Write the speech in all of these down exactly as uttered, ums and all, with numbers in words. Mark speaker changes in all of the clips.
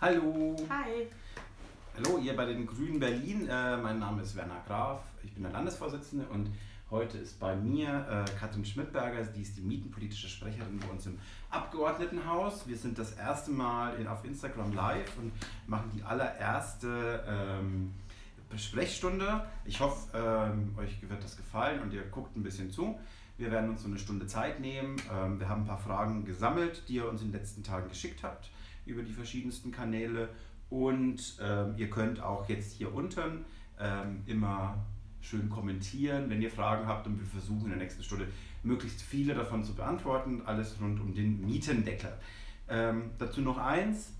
Speaker 1: Hallo.
Speaker 2: Hi.
Speaker 1: Hallo, ihr bei den Grünen Berlin. Äh, mein Name ist Werner Graf, ich bin der Landesvorsitzende und heute ist bei mir äh, Katrin Schmidberger, die ist die mietenpolitische Sprecherin bei uns im Abgeordnetenhaus. Wir sind das erste Mal in, auf Instagram live und machen die allererste ähm, Sprechstunde. Ich hoffe, ähm, euch wird das gefallen und ihr guckt ein bisschen zu. Wir werden uns so eine Stunde Zeit nehmen. Ähm, wir haben ein paar Fragen gesammelt, die ihr uns in den letzten Tagen geschickt habt über die verschiedensten Kanäle. Und ähm, ihr könnt auch jetzt hier unten ähm, immer schön kommentieren, wenn ihr Fragen habt, und wir versuchen in der nächsten Stunde möglichst viele davon zu beantworten. Alles rund um den Mietendeckel. Ähm, dazu noch eins.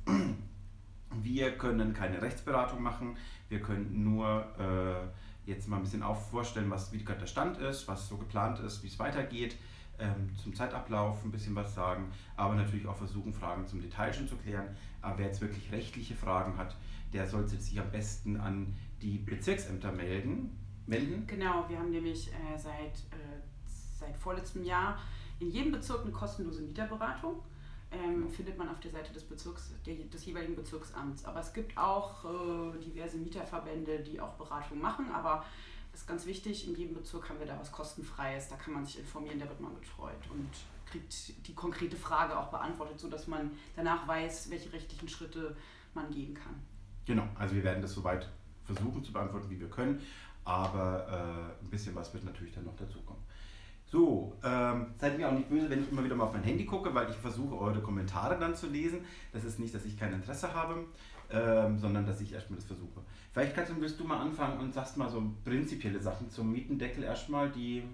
Speaker 1: Wir können keine Rechtsberatung machen. Wir können nur äh, jetzt mal ein bisschen auf vorstellen, was, wie gerade der Stand ist, was so geplant ist, wie es weitergeht. Ähm, zum Zeitablauf ein bisschen was sagen, aber natürlich auch versuchen, Fragen zum Detail schon zu klären. Aber wer jetzt wirklich rechtliche Fragen hat, der sollte sich am besten an die Bezirksämter melden. melden.
Speaker 2: Genau, wir haben nämlich äh, seit, äh, seit vorletztem Jahr in jedem Bezirk eine kostenlose Mieterberatung. Ähm, findet man auf der Seite des Bezirks, der, des jeweiligen Bezirksamts. Aber es gibt auch äh, diverse Mieterverbände, die auch Beratung machen, aber das ist ganz wichtig, in jedem Bezirk haben wir da was Kostenfreies, da kann man sich informieren, da wird man betreut und kriegt die konkrete Frage auch beantwortet, sodass man danach weiß, welche rechtlichen Schritte man gehen kann.
Speaker 1: Genau, also wir werden das soweit versuchen zu beantworten, wie wir können, aber äh, ein bisschen was wird natürlich dann noch dazukommen. So, ähm, seid mir auch nicht böse, wenn ich immer wieder mal auf mein Handy gucke, weil ich versuche, eure Kommentare dann zu lesen. Das ist nicht, dass ich kein Interesse habe, ähm, sondern dass ich erstmal das versuche. Vielleicht, Katrin, willst du mal anfangen und sagst mal so prinzipielle Sachen zum Mietendeckel erstmal, die,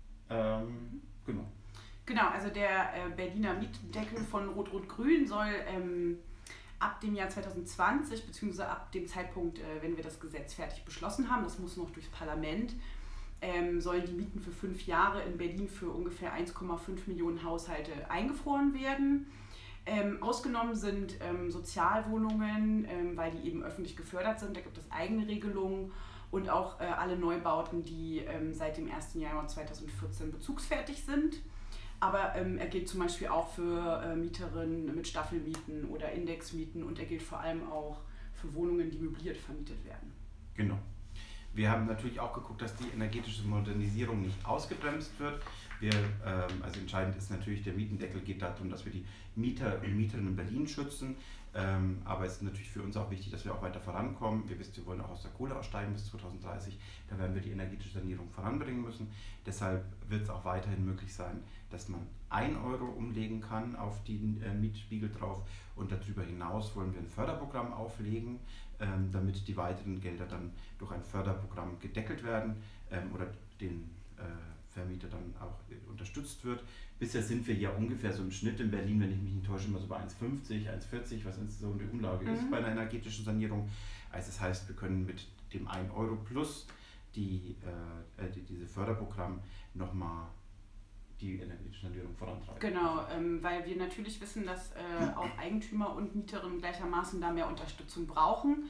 Speaker 1: ähm, genau.
Speaker 2: Genau, also der äh, Berliner Mietendeckel von Rot-Rot-Grün soll ähm, ab dem Jahr zwanzig zwanzig, beziehungsweise ab dem Zeitpunkt, äh, wenn wir das Gesetz fertig beschlossen haben, das muss noch durchs Parlament, ähm, sollen die Mieten für fünf Jahre in Berlin für ungefähr eins Komma fünf Millionen Haushalte eingefroren werden. Ähm, ausgenommen sind ähm, Sozialwohnungen, ähm, weil die eben öffentlich gefördert sind, da gibt es eigene Regelungen, und auch äh, alle Neubauten, die ähm, seit dem ersten Januar zweitausendvierzehn bezugsfertig sind. Aber ähm, er gilt zum Beispiel auch für äh, Mieterinnen mit Staffelmieten oder Indexmieten, und er gilt vor allem auch für Wohnungen, die möbliert vermietet werden.
Speaker 1: Genau. Wir haben natürlich auch geguckt, dass die energetische Modernisierung nicht ausgebremst wird. Wir, ähm, also entscheidend ist natürlich, der Mietendeckel geht darum, dass wir die Mieter und Mieterinnen in Berlin schützen. Ähm, aber es ist natürlich für uns auch wichtig, dass wir auch weiter vorankommen. Ihr wisst, wir wollen auch aus der Kohle aussteigen bis zweitausenddreißig. Da werden wir die energetische Sanierung voranbringen müssen. Deshalb wird es auch weiterhin möglich sein, dass man ein Euro umlegen kann auf den äh, Mietspiegel drauf. Und darüber hinaus wollen wir ein Förderprogramm auflegen, ähm, damit die weiteren Gelder dann durch ein Förderprogramm gedeckelt werden ähm, oder den äh, Vermieter dann auch unterstützt wird. Bisher sind wir ja ungefähr so im Schnitt in Berlin, wenn ich mich nicht täusche, immer so bei eins Komma fünfzig, eins Komma vierzig, was so eine Umlage mhm. ist bei einer energetischen Sanierung. Also das heißt, wir können mit dem ein Euro plus die, äh, die, diese Förderprogramm nochmal die energetische Sanierung vorantreiben.
Speaker 2: Genau, ähm, weil wir natürlich wissen, dass äh, auch Eigentümer und Mieterinnen gleichermaßen da mehr Unterstützung brauchen.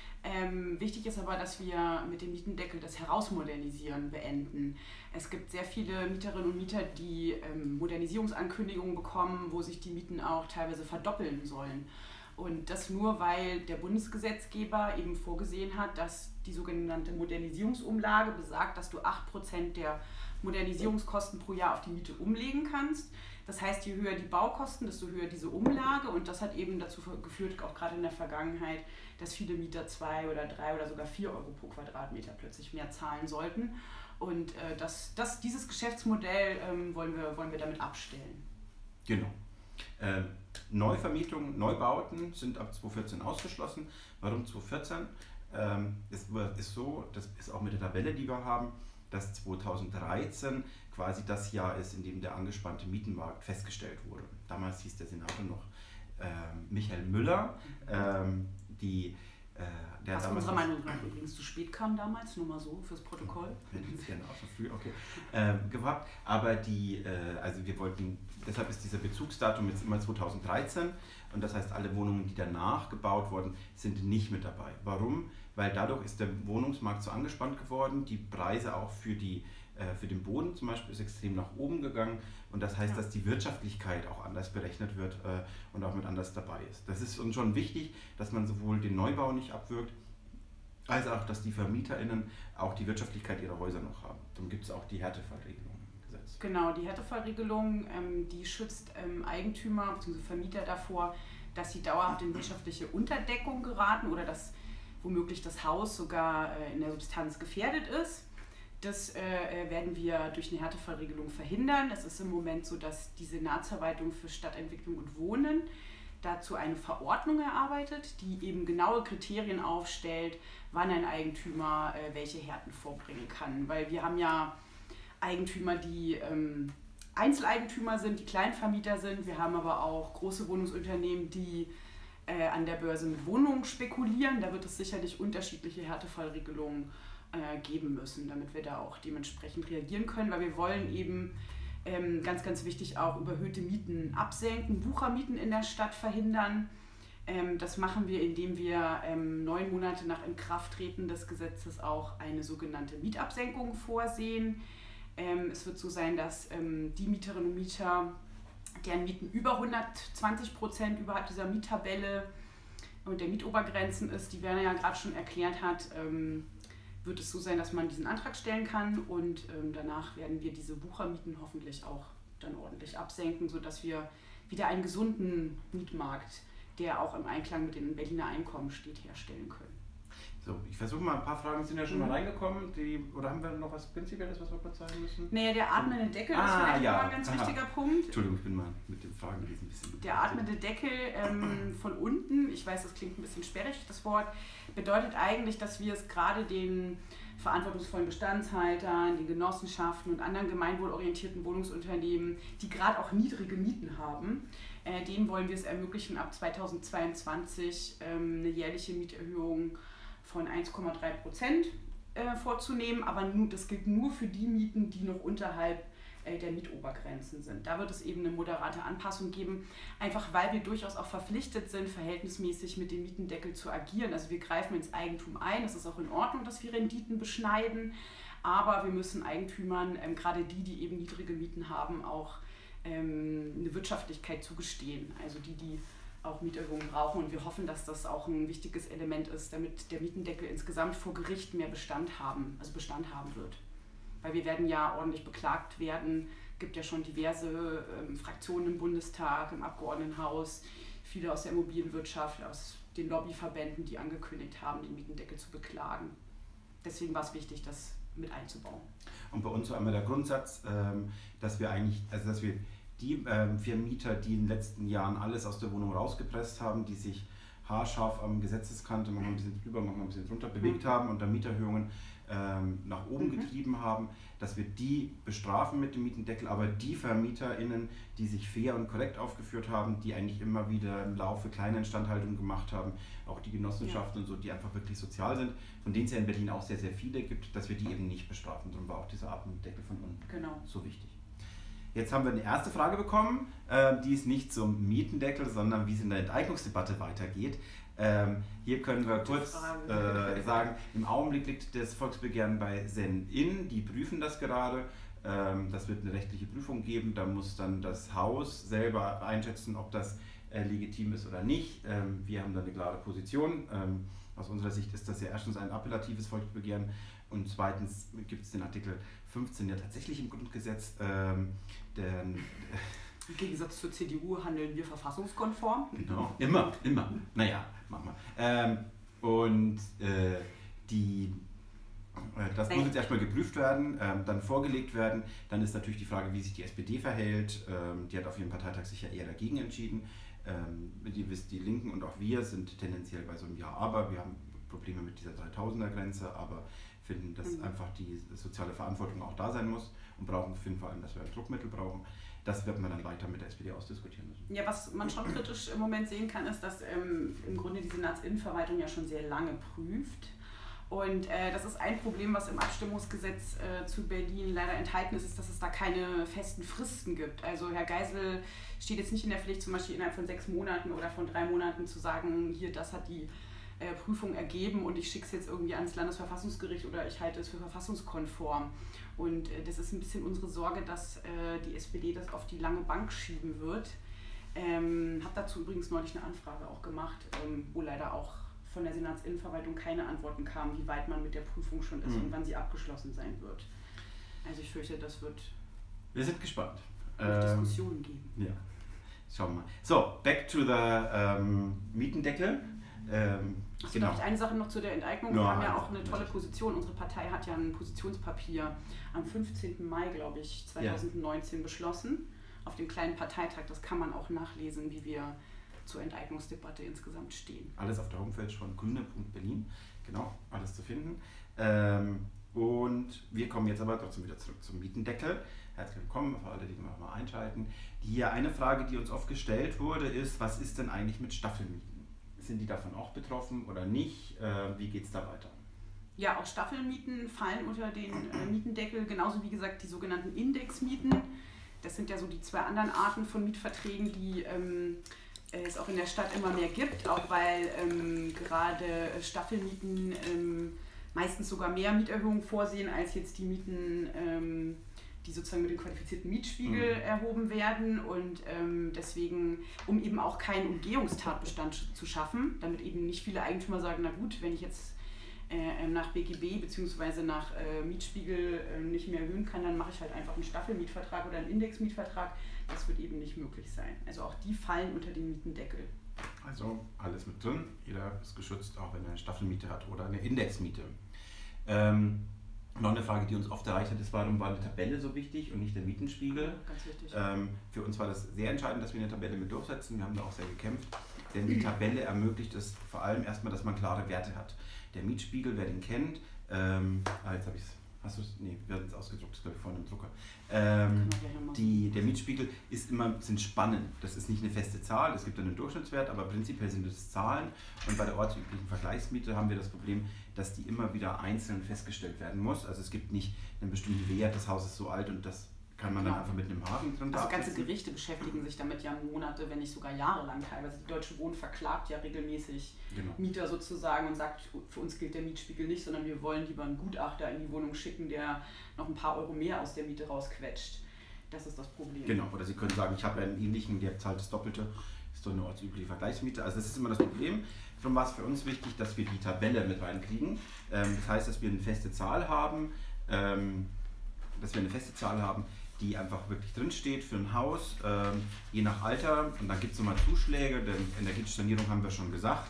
Speaker 2: Ähm, wichtig ist aber, dass wir mit dem Mietendeckel das Herausmodernisieren beenden. Es gibt sehr viele Mieterinnen und Mieter, die ähm, Modernisierungsankündigungen bekommen, wo sich die Mieten auch teilweise verdoppeln sollen. Und das nur, weil der Bundesgesetzgeber eben vorgesehen hat, dass die sogenannte Modernisierungsumlage besagt, dass du acht Prozent der Modernisierungskosten pro Jahr auf die Miete umlegen kannst. Das heißt, je höher die Baukosten, desto höher diese Umlage, und das hat eben dazu geführt, auch gerade in der Vergangenheit, dass viele Mieter zwei oder drei oder sogar vier Euro pro Quadratmeter plötzlich mehr zahlen sollten. Und äh, das, das, dieses Geschäftsmodell ähm, wollen wir, wollen wir damit abstellen.
Speaker 1: Genau. Ähm, Neuvermietungen, Neubauten sind ab zweitausendvierzehn ausgeschlossen. Warum zweitausendvierzehn? Ähm, es ist so, das ist auch mit der Tabelle, die wir haben, dass zweitausenddreizehn quasi das Jahr ist, in dem der angespannte Mietenmarkt festgestellt wurde. Damals hieß der Senator noch ähm, Michael Müller. Ähm, die, äh, der
Speaker 2: Was unserer Meinung nach übrigens zu spät kam damals, nur mal so fürs Protokoll.
Speaker 1: Hätte ich gerne auch so früh, okay, ähm, gehabt. Aber die, äh, also wir wollten, deshalb ist dieser Bezugsdatum jetzt immer zweitausenddreizehn, und das heißt, alle Wohnungen, die danach gebaut wurden, sind nicht mit dabei. Warum? Weil dadurch ist der Wohnungsmarkt so angespannt geworden, die Preise auch für die äh, für den Boden zum Beispiel ist extrem nach oben gegangen und das heißt, ja. dass die Wirtschaftlichkeit auch anders berechnet wird äh, und auch mit anders dabei ist. Das ist uns schon wichtig, dass man sowohl den Neubau nicht abwirkt, als auch, dass die VermieterInnen auch die Wirtschaftlichkeit ihrer Häuser noch haben. Darum gibt es auch die Härtefallregelung im Gesetz.
Speaker 2: Genau, die Härtefallregelung, ähm, die schützt ähm, Eigentümer bzw. Vermieter davor, dass sie dauerhaft in wirtschaftliche Unterdeckung geraten oder dass womöglich das Haus sogar äh, in der Substanz gefährdet ist. Das äh, werden wir durch eine Härtefallregelung verhindern. Es ist im Moment so, dass die Senatsverwaltung für Stadtentwicklung und Wohnen dazu eine Verordnung erarbeitet, die eben genaue Kriterien aufstellt, wann ein Eigentümer äh, welche Härten vorbringen kann. Weil wir haben ja Eigentümer, die ähm, Einzeleigentümer sind, die Kleinvermieter sind. Wir haben aber auch große Wohnungsunternehmen, die äh, an der Börse mit Wohnungen spekulieren. Da wird es sicherlich unterschiedliche Härtefallregelungen äh, geben müssen, damit wir da auch dementsprechend reagieren können, weil wir wollen eben ähm, ganz, ganz wichtig auch überhöhte Mieten absenken, Wuchermieten in der Stadt verhindern. Ähm, das machen wir, indem wir ähm, neun Monate nach Inkrafttreten des Gesetzes auch eine sogenannte Mietabsenkung vorsehen. Ähm, es wird so sein, dass ähm, die Mieterinnen und Mieter, deren Mieten über hundertzwanzig Prozent überhalb dieser Miettabelle und der Mietobergrenzen ist, die Werner ja gerade schon erklärt hat, ähm, wird es so sein, dass man diesen Antrag stellen kann und ähm, danach werden wir diese Wuchermieten hoffentlich auch dann ordentlich absenken, sodass wir wieder einen gesunden Mietmarkt, der auch im Einklang mit den Berliner Einkommen steht, herstellen können.
Speaker 1: So, ich versuche mal, ein paar Fragen sind ja schon mhm. mal reingekommen, die, oder haben wir noch was Prinzipielles, was wir kurz sagen müssen?
Speaker 2: Naja, der atmende Deckel
Speaker 1: ah,
Speaker 2: ist vielleicht
Speaker 1: ja.
Speaker 2: mal ein ganz
Speaker 1: Aha.
Speaker 2: wichtiger Punkt.
Speaker 1: Entschuldigung, ich bin mal mit den Fragen ein bisschen...
Speaker 2: Der atmende Deckel ähm, von unten, ich weiß, das klingt ein bisschen sperrig, das Wort, bedeutet eigentlich, dass wir es gerade den verantwortungsvollen Bestandshaltern, den Genossenschaften und anderen gemeinwohlorientierten Wohnungsunternehmen, die gerade auch niedrige Mieten haben, äh, denen wollen wir es ermöglichen, ab zweitausendzweiundzwanzig ähm, eine jährliche Mieterhöhung von eins Komma drei Prozent äh, vorzunehmen, aber nur, das gilt nur für die Mieten, die noch unterhalb äh, der Mietobergrenzen sind. Da wird es eben eine moderate Anpassung geben, einfach weil wir durchaus auch verpflichtet sind, verhältnismäßig mit dem Mietendeckel zu agieren. Also wir greifen ins Eigentum ein, es ist auch in Ordnung, dass wir Renditen beschneiden, aber wir müssen Eigentümern, ähm, gerade die, die eben niedrige Mieten haben, auch ähm, eine Wirtschaftlichkeit zugestehen. Also die, die auch Mieterhöhungen brauchen und wir hoffen, dass das auch ein wichtiges Element ist, damit der Mietendeckel insgesamt vor Gericht mehr Bestand haben, also Bestand haben wird. Weil wir werden ja ordentlich beklagt werden, es gibt ja schon diverse ähm, Fraktionen im Bundestag, im Abgeordnetenhaus, viele aus der Immobilienwirtschaft, aus den Lobbyverbänden, die angekündigt haben, den Mietendeckel zu beklagen. Deswegen war es wichtig, das mit einzubauen.
Speaker 1: Und bei uns war einmal der Grundsatz, ähm, dass wir eigentlich, also dass wir die ähm, Vermieter, die in den letzten Jahren alles aus der Wohnung rausgepresst haben, die sich haarscharf am Gesetzeskante, manchmal ein bisschen drüber, manchmal ein bisschen drunter bewegt mhm. haben und dann Mieterhöhungen ähm, nach oben mhm. getrieben haben, dass wir die bestrafen mit dem Mietendeckel, aber die VermieterInnen, die sich fair und korrekt aufgeführt haben, die eigentlich immer wieder im Laufe kleine Instandhaltungen gemacht haben, auch die Genossenschaften ja. und so, die einfach wirklich sozial sind, von denen es ja in Berlin auch sehr, sehr viele gibt, dass wir die eben nicht bestrafen. Darum war auch dieser Mietendeckel von unten
Speaker 2: genau.
Speaker 1: so wichtig. Jetzt haben wir eine erste Frage bekommen, äh, die ist nicht zum Mietendeckel, sondern wie es in der Enteignungsdebatte weitergeht. Ähm, hier können wir kurz äh, sagen, im Augenblick liegt das Volksbegehren bei Sen-In, die prüfen das gerade. Ähm, das wird eine rechtliche Prüfung geben, da muss dann das Haus selber einschätzen, ob das äh, legitim ist oder nicht. Ähm, wir haben da eine klare Position. Ähm, aus unserer Sicht ist das ja erstens ein appellatives Volksbegehren und zweitens gibt es den Artikel fünfzehn ja tatsächlich im Grundgesetz. Ähm, den,
Speaker 2: Im Gegensatz zur C D U handeln wir verfassungskonform.
Speaker 1: Genau, immer, immer. Naja, machen wir. Ähm, und äh, die, äh, das muss jetzt erstmal geprüft werden, ähm, dann vorgelegt werden. Dann ist natürlich die Frage, wie sich die S P D verhält. Ähm, die hat auf ihrem Parteitag sicher eher dagegen entschieden. Ähm, die, die Linken und auch wir sind tendenziell bei so einem Ja, aber wir haben Probleme mit dieser dreitausender-Grenze, aber finden, dass mhm. einfach die soziale Verantwortung auch da sein muss und brauchen, finden vor allem, dass wir ein Druckmittel brauchen. Das wird man dann weiter mit der S P D ausdiskutieren müssen.
Speaker 2: Ja, was man schon kritisch im Moment sehen kann, ist, dass ähm, im Grunde die Senatsinnenverwaltung ja schon sehr lange prüft. Und äh, das ist ein Problem, was im Abstimmungsgesetz äh, zu Berlin leider enthalten ist, ist, dass es da keine festen Fristen gibt. Also Herr Geisel steht jetzt nicht in der Pflicht, zum Beispiel innerhalb von sechs Monaten oder von drei Monaten zu sagen, hier, das hat die äh, Prüfung ergeben und ich schicke es jetzt irgendwie ans Landesverfassungsgericht oder ich halte es für verfassungskonform. Und äh, das ist ein bisschen unsere Sorge, dass äh, die S P D das auf die lange Bank schieben wird. Ähm, habe dazu übrigens neulich eine Anfrage auch gemacht, ähm, wo leider auch von der Senatsinnenverwaltung keine Antworten kamen, wie weit man mit der Prüfung schon ist mhm. und wann sie abgeschlossen sein wird. Also ich fürchte, das wird
Speaker 1: Wir sind gespannt.
Speaker 2: Ähm, Diskussionen geben.
Speaker 1: Ja, schauen wir mal. So, back to the ähm, Mietendeckel. Ähm,
Speaker 2: Achso,
Speaker 1: genau.
Speaker 2: Darf ich eine Sache noch zu der Enteignung?
Speaker 1: Ja,
Speaker 2: Wir haben ja
Speaker 1: also,
Speaker 2: auch eine tolle Position. Unsere Partei hat ja ein Positionspapier am fünfzehnten Mai, glaube ich, zweitausendneunzehn ja. beschlossen. Auf dem kleinen Parteitag. Das kann man auch nachlesen, wie wir zur Enteignungsdebatte insgesamt stehen.
Speaker 1: Alles auf der Homepage von grüne Punkt Berlin. Genau, alles zu finden. Ähm, und wir kommen jetzt aber trotzdem wieder zurück zum Mietendeckel. Herzlich willkommen für alle, die noch mal einschalten. Die eine Frage, die uns oft gestellt wurde, ist, was ist denn eigentlich mit Staffelmieten? Sind die davon auch betroffen oder nicht? Äh, wie geht es da weiter?
Speaker 2: Ja, auch Staffelmieten fallen unter den äh, Mietendeckel, genauso wie gesagt die sogenannten Indexmieten. Das sind ja so die zwei anderen Arten von Mietverträgen, die ähm, es auch in der Stadt immer mehr gibt, auch weil ähm, gerade Staffelmieten ähm, meistens sogar mehr Mieterhöhungen vorsehen als jetzt die Mieten, ähm, die sozusagen mit dem qualifizierten Mietspiegel mhm. erhoben werden und ähm, deswegen, um eben auch keinen Umgehungstatbestand zu schaffen, damit eben nicht viele Eigentümer sagen, na gut, wenn ich jetzt äh, nach B G B bzw. nach äh, Mietspiegel äh, nicht mehr erhöhen kann, dann mache ich halt einfach einen Staffelmietvertrag oder einen Indexmietvertrag. Das wird eben nicht möglich sein. Also auch die fallen unter den Mietendeckel.
Speaker 1: Also alles mit drin, jeder ist geschützt, auch wenn er eine Staffelmiete hat oder eine Indexmiete. Ähm, noch eine Frage, die uns oft erreicht hat, ist, warum war eine Tabelle so wichtig und nicht der Mietenspiegel?
Speaker 2: Ja, ganz wichtig.
Speaker 1: Ähm, für uns war das sehr entscheidend, dass wir eine Tabelle mit durchsetzen. Wir haben da auch sehr gekämpft, denn die Tabelle ermöglicht es vor allem erstmal, dass man klare Werte hat. Der Mietspiegel, wer den kennt, ähm, ah, jetzt habe ich es, hast du es, nee, wir hatten es ausgedruckt, das glaube ich vorhin im Drucker. Ähm, die, der Mietspiegel ist immer, sind Spannen, das ist nicht eine feste Zahl, es gibt einen Durchschnittswert, aber prinzipiell sind es Zahlen und bei der ortsüblichen Vergleichsmiete haben wir das Problem, dass die immer wieder einzeln festgestellt werden muss. Also es gibt nicht einen bestimmten Wert, das Haus ist so alt und das kann man genau. dann einfach mit einem Haken drin
Speaker 2: Also ganze Gerichte beschäftigen sich damit ja Monate, wenn nicht sogar jahrelang teilweise. Die Deutsche Wohnen verklagt ja regelmäßig genau. Mieter sozusagen und sagt, für uns gilt der Mietspiegel nicht, sondern wir wollen lieber einen Gutachter in die Wohnung schicken, der noch ein paar Euro mehr aus der Miete rausquetscht. Das ist das Problem.
Speaker 1: Genau, oder Sie können sagen, ich habe einen ähnlichen, der zahlt das Doppelte, ist doch eine ortsübliche Vergleichsmiete. Also das ist immer das Problem. Darum war es für uns wichtig, dass wir die Tabelle mit reinkriegen. Das heißt, dass wir eine feste Zahl haben, dass wir eine feste Zahl haben, die einfach wirklich drinsteht für ein Haus, ähm, je nach Alter. Und dann gibt es nochmal Zuschläge, denn energetische Sanierung haben wir schon gesagt.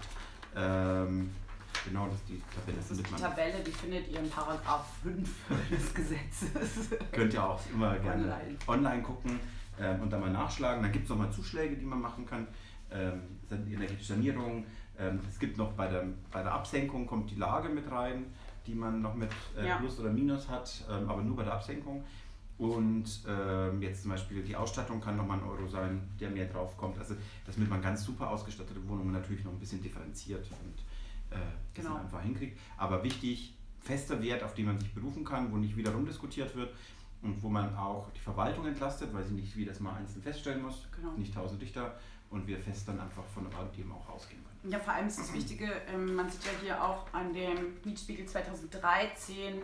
Speaker 1: Ähm, genau, das ist die Tabelle.
Speaker 2: Das ist die Tabelle, die findet ihr in Paragraph fünf des Gesetzes.
Speaker 1: Könnt ihr auch immer gerne online, online gucken ähm, und dann mal nachschlagen. Dann gibt es nochmal Zuschläge, die man machen kann. Ähm, die energetische Sanierung. Ähm, es gibt noch bei der, bei der Absenkung kommt die Lage mit rein, die man noch mit äh,
Speaker 2: ja.
Speaker 1: Plus oder Minus hat, ähm, aber nur bei der Absenkung. Und ähm, jetzt zum Beispiel die Ausstattung kann nochmal ein Euro sein, der mehr drauf kommt. Also damit man ganz super ausgestattete Wohnungen natürlich noch ein bisschen differenziert und äh,
Speaker 2: genau.
Speaker 1: das einfach hinkriegt. Aber wichtig, fester Wert, auf den man sich berufen kann, wo nicht wieder rumdiskutiert wird und wo man auch die Verwaltung entlastet, weil sie nicht jedes Mal einzeln feststellen muss, genau. nicht tausend Richter und wir fest dann einfach von dem auch ausgehen können.
Speaker 2: Ja, vor allem ist das Wichtige, ähm, man sieht ja hier auch an dem Mietspiegel zweitausenddreizehn,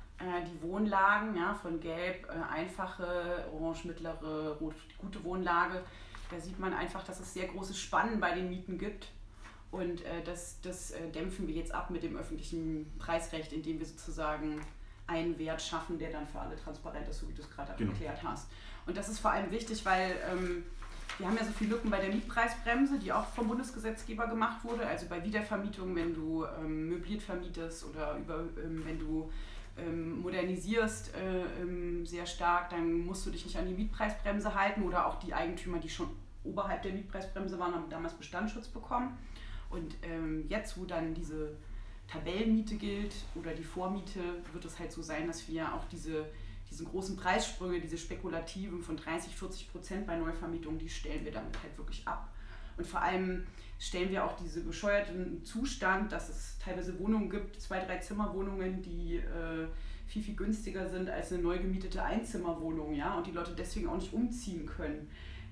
Speaker 2: die Wohnlagen, ja, von Gelb, äh, einfache, Orange, mittlere, Rot, gute Wohnlage. Da sieht man einfach, dass es sehr große Spannen bei den Mieten gibt. Und äh, das, das äh, dämpfen wir jetzt ab mit dem öffentlichen Preisrecht, indem wir sozusagen einen Wert schaffen, der dann für alle transparent ist, so wie du es gerade genau. erklärt hast. Und das ist vor allem wichtig, weil ähm, wir haben ja so viele Lücken bei der Mietpreisbremse, die auch vom Bundesgesetzgeber gemacht wurde. Also bei Wiedervermietung, wenn du ähm, möbliert vermietest oder über, ähm, wenn du modernisierst äh, sehr stark, dann musst du dich nicht an die Mietpreisbremse halten oder auch die Eigentümer, die schon oberhalb der Mietpreisbremse waren, haben damals Bestandsschutz bekommen. Und ähm, jetzt, wo dann diese Tabellenmiete gilt oder die Vormiete, wird es halt so sein, dass wir auch diese, diese großen Preissprünge, diese spekulativen von dreißig, vierzig Prozent bei Neuvermietungen, die stellen wir damit halt wirklich ab. Und vor allem stellen wir auch diese bescheuerten Zustand, dass es teilweise Wohnungen gibt, zwei, drei Zimmerwohnungen, die äh, viel, viel günstiger sind als eine neu gemietete Einzimmerwohnung, ja, und die Leute deswegen auch nicht umziehen können.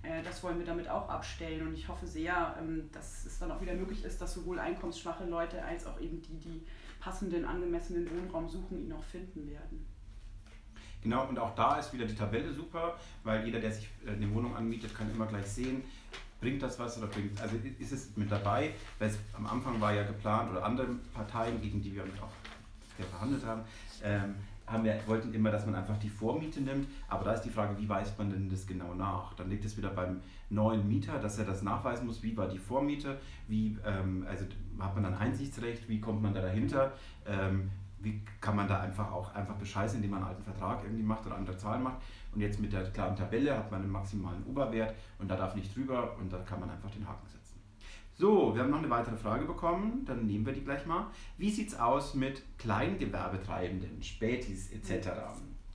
Speaker 2: Äh, das wollen wir damit auch abstellen und ich hoffe sehr, ähm, dass es dann auch wieder möglich ist, dass sowohl einkommensschwache Leute als auch eben die, die passenden, angemessenen Wohnraum suchen, ihn auch finden werden.
Speaker 1: Genau, und auch da ist wieder die Tabelle super, weil jeder, der sich eine Wohnung anmietet, kann immer gleich sehen, bringt das was oder bringt, also ist es mit dabei, weil es am Anfang war ja geplant, oder andere Parteien, gegen die wir auch verhandelt haben, ähm, haben wir, wollten immer, dass man einfach die Vormiete nimmt, aber da ist die Frage, wie weist man denn das genau nach? Dann liegt es wieder beim neuen Mieter, dass er das nachweisen muss, wie war die Vormiete, wie, ähm, also hat man dann Einsichtsrecht, wie kommt man da dahinter, ähm, wie kann man da einfach auch einfach bescheißen, indem man einen alten Vertrag irgendwie macht oder andere Zahlen macht. Und jetzt mit der klaren Tabelle hat man einen maximalen Oberwert und da darf nicht drüber und da kann man einfach den Haken setzen. So, wir haben noch eine weitere Frage bekommen, dann nehmen wir die gleich mal. Wie sieht es aus mit Kleingewerbetreibenden, Spätis et cetera?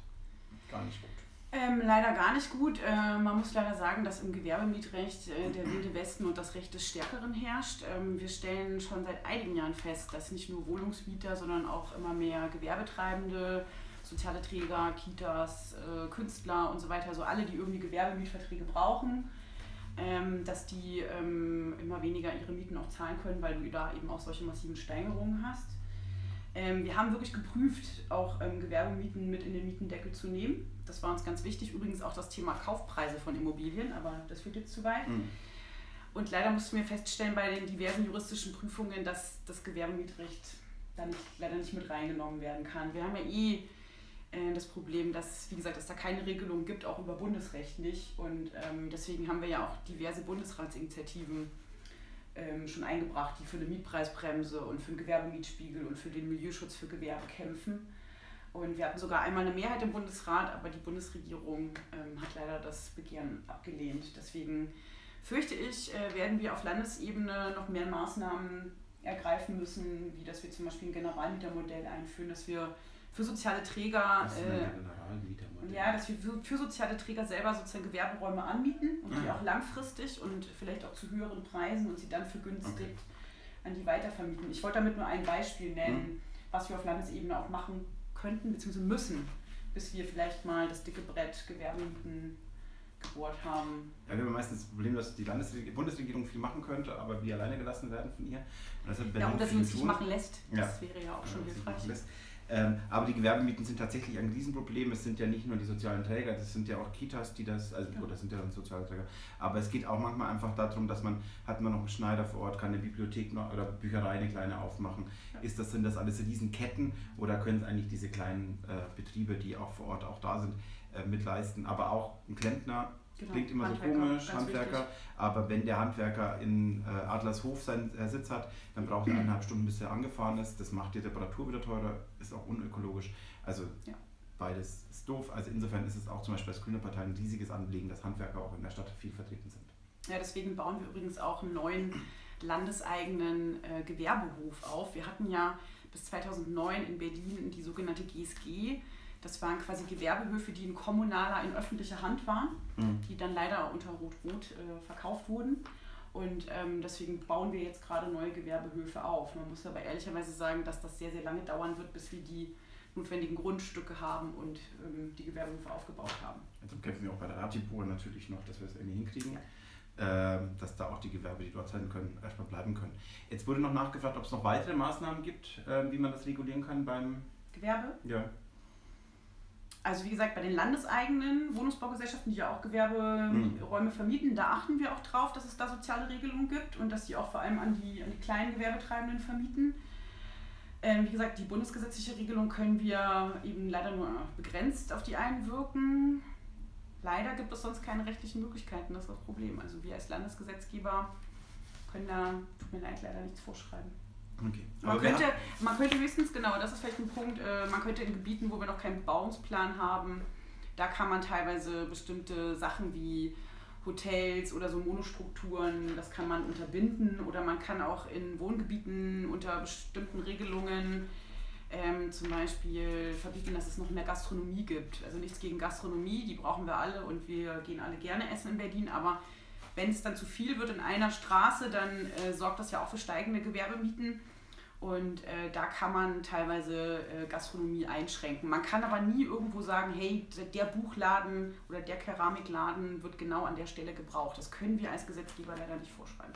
Speaker 1: Gar nicht gut.
Speaker 2: Ähm, leider gar nicht gut. Äh, man muss leider sagen, dass im Gewerbemietrecht äh, der Wilde Westen und das Recht des Stärkeren herrscht. Ähm, wir stellen schon seit einigen Jahren fest, dass nicht nur Wohnungsmieter, sondern auch immer mehr Gewerbetreibende, soziale Träger, Kitas, äh, Künstler und so weiter, also alle, die irgendwie Gewerbemietverträge brauchen, ähm, dass die ähm, immer weniger ihre Mieten auch zahlen können, weil du da eben auch solche massiven Steigerungen hast. Ähm, wir haben wirklich geprüft, auch ähm, Gewerbemieten mit in den Mietendeckel zu nehmen. Das war uns ganz wichtig. Übrigens auch das Thema Kaufpreise von Immobilien, aber das führt jetzt zu weit. Mhm. Und leider mussten wir feststellen bei den diversen juristischen Prüfungen, dass das Gewerbemietrecht da nicht, leider nicht mit reingenommen werden kann. Wir haben ja eh äh, das Problem, dass, wie gesagt, dass da keine Regelung gibt, auch über Bundesrecht nicht. Und ähm, deswegen haben wir ja auch diverse Bundesratsinitiativen ähm, schon eingebracht, die für eine Mietpreisbremse und für einen Gewerbemietspiegel und für den Milieuschutz für Gewerbe kämpfen. Und wir hatten sogar einmal eine Mehrheit im Bundesrat, aber die Bundesregierung ähm, hat leider das Begehren abgelehnt. Deswegen fürchte ich, äh, werden wir auf Landesebene noch mehr Maßnahmen ergreifen müssen, wie dass wir zum Beispiel ein Generalmietermodell einführen, dass wir für soziale Träger,
Speaker 1: das ist ein Generalmietermodell.
Speaker 2: Äh, ja, dass wir für, für soziale Träger selber sozusagen Gewerberäume anmieten und die auch langfristig und vielleicht auch zu höheren Preisen und sie dann vergünstigt okay. an die weitervermieten. Ich wollte damit nur ein Beispiel nennen, hm. was wir auf Landesebene auch machen könnten bzw. müssen, bis wir vielleicht mal das dicke Brett Gewerbemieten gebohrt haben.
Speaker 1: Ja, wir haben meistens das Problem, dass die Landesregierung, Bundesregierung viel machen könnte, aber wir alleine gelassen werden von ihr.
Speaker 2: Und das ja, und dass sie uns nicht machen lässt, das ja. wäre ja auch schon ja, hilfreich.
Speaker 1: Ähm, aber die Gewerbemieten sind tatsächlich ein Riesenproblem. Es sind ja nicht nur die sozialen Träger, das sind ja auch Kitas, die das, also ja. oder das sind ja dann soziale Träger. Aber es geht auch manchmal einfach darum, dass man, hat man noch einen Schneider vor Ort, kann eine Bibliothek noch, oder Bücherei eine kleine aufmachen. Ja. Ist das, sind das alles Riesenketten oder können es eigentlich diese kleinen äh, Betriebe, die auch vor Ort auch da sind, äh, mitleisten? Aber auch ein Klempner, genau. Klingt immer so komisch, Handwerker, wichtig. Aber wenn der Handwerker in äh, Adlershof seinen äh, Sitz hat, dann braucht er eineinhalb Stunden, bis er angefahren ist. Das macht die Reparatur wieder teurer, ist auch unökologisch. Also ja. beides ist doof. Also insofern ist es auch zum Beispiel als Grüne Partei ein riesiges Anliegen, dass Handwerker auch in der Stadt viel vertreten sind.
Speaker 2: Ja, deswegen bauen wir übrigens auch einen neuen landeseigenen äh, Gewerbehof auf. Wir hatten ja bis zweitausendneun in Berlin die sogenannte G S G. Das waren quasi Gewerbehöfe, die in kommunaler, in öffentlicher Hand waren, mhm. die dann leider unter Rot-Rot äh, verkauft wurden. Und ähm, deswegen bauen wir jetzt gerade neue Gewerbehöfe auf. Man muss aber ehrlicherweise sagen, dass das sehr, sehr lange dauern wird, bis wir die notwendigen Grundstücke haben und ähm, die Gewerbehöfe aufgebaut haben.
Speaker 1: Also kämpfen wir auch bei der Ratibor natürlich noch, dass wir es irgendwie hinkriegen, ja. äh, dass da auch die Gewerbe, die dort sein können, erstmal bleiben können. Jetzt wurde noch nachgefragt, ob es noch weitere Maßnahmen gibt, äh, wie man das regulieren kann beim
Speaker 2: Gewerbe?
Speaker 1: Ja.
Speaker 2: Also wie gesagt, bei den landeseigenen Wohnungsbaugesellschaften, die ja auch Gewerberäume mhm. vermieten, da achten wir auch drauf, dass es da soziale Regelungen gibt und dass sie auch vor allem an die, an die kleinen Gewerbetreibenden vermieten. Ähm, wie gesagt, die bundesgesetzliche Regelung können wir eben leider nur begrenzt auf die einwirken. Leider gibt es sonst keine rechtlichen Möglichkeiten, das ist das Problem. Also wir als Landesgesetzgeber können da, tut mir leid, leider nichts vorschreiben.
Speaker 1: Okay.
Speaker 2: Man, könnte, man könnte höchstens, genau, das ist vielleicht ein Punkt, äh, man könnte in Gebieten, wo wir noch keinen Bebauungsplan haben, da kann man teilweise bestimmte Sachen wie Hotels oder so Monostrukturen, das kann man unterbinden oder man kann auch in Wohngebieten unter bestimmten Regelungen ähm, zum Beispiel verbieten, dass es noch mehr Gastronomie gibt. Also nichts gegen Gastronomie, die brauchen wir alle und wir gehen alle gerne essen in Berlin, aber wenn es dann zu viel wird in einer Straße, dann äh, sorgt das ja auch für steigende Gewerbemieten. Und äh, da kann man teilweise äh, Gastronomie einschränken. Man kann aber nie irgendwo sagen, hey, der Buchladen oder der Keramikladen wird genau an der Stelle gebraucht. Das können wir als Gesetzgeber leider nicht vorschreiben.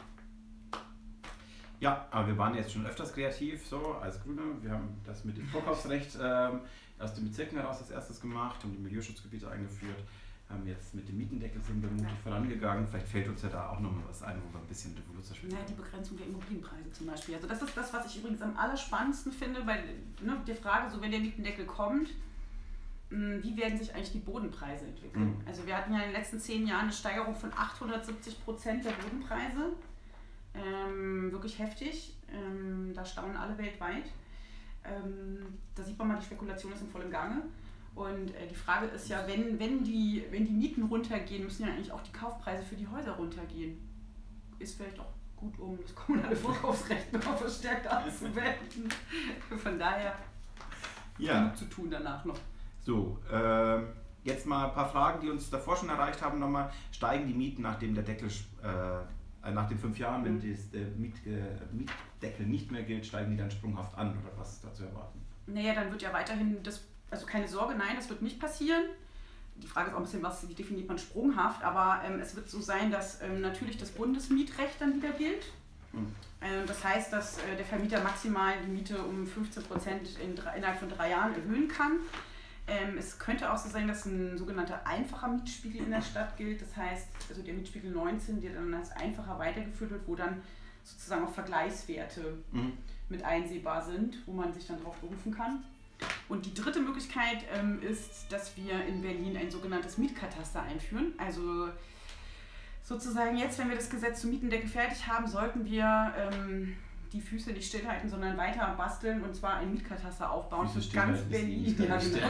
Speaker 1: Ja, aber wir waren jetzt schon öfters kreativ, so als Grüne. Wir haben das mit dem Vorkaufsrecht ähm, aus den Bezirken heraus als erstes gemacht, haben die Milieuschutzgebiete eingeführt, haben jetzt mit dem Mietendeckel sind wir mutig ja. vorangegangen. Vielleicht fällt uns ja da auch noch mal was ein, wo wir ein bisschen Revolution spielen.
Speaker 2: Ja, die Begrenzung der Immobilienpreise zum Beispiel. Also das ist das, was ich übrigens am allerspannendsten finde, bei ne, der Frage, so wenn der Mietendeckel kommt, mh, wie werden sich eigentlich die Bodenpreise entwickeln? Mhm. Also wir hatten ja in den letzten zehn Jahren eine Steigerung von achthundertsiebzig Prozent der Bodenpreise. Ähm, wirklich heftig, ähm, da staunen alle weltweit. Ähm, da sieht man mal, die Spekulation ist in vollem Gange. Und äh, die Frage ist ja, wenn, wenn, die, wenn die Mieten runtergehen, müssen ja eigentlich auch die Kaufpreise für die Häuser runtergehen. Ist vielleicht auch gut, um das kommunale Vorkaufsrecht noch verstärkt anzuwenden. Von daher
Speaker 1: ja.
Speaker 2: gut zu tun danach noch.
Speaker 1: So, äh, jetzt mal ein paar Fragen, die uns davor schon erreicht haben. Nochmal, steigen die Mieten, nachdem der Deckel... Äh, nach den fünf Jahren, wenn das, der Miet, äh, Mietdeckel nicht mehr gilt, steigen die dann sprunghaft an oder was ist da zu erwarten?
Speaker 2: Naja, dann wird ja weiterhin, das, also keine Sorge, nein, das wird nicht passieren. Die Frage ist auch ein bisschen, was, wie definiert man sprunghaft, aber ähm, es wird so sein, dass ähm, natürlich das Bundesmietrecht dann wieder gilt. Hm. Ähm, das heißt, dass äh, der Vermieter maximal die Miete um fünfzehn Prozent in, innerhalb von drei Jahren erhöhen kann. Ähm, es könnte auch so sein, dass ein sogenannter einfacher Mietspiegel in der Stadt gilt. Das heißt, also der Mietspiegel neunzehn, der dann als einfacher weitergeführt wird, wo dann sozusagen auch Vergleichswerte mhm. mit einsehbar sind, wo man sich dann darauf berufen kann. Und die dritte Möglichkeit ähm, ist, dass wir in Berlin ein sogenanntes Mietkataster einführen. Also sozusagen jetzt, wenn wir das Gesetz zum Mietendeckel fertig haben, sollten wir ähm, die Füße nicht stillhalten, sondern weiter basteln und zwar ein Mietkataster aufbauen für ganz Berlin. Ja, genau.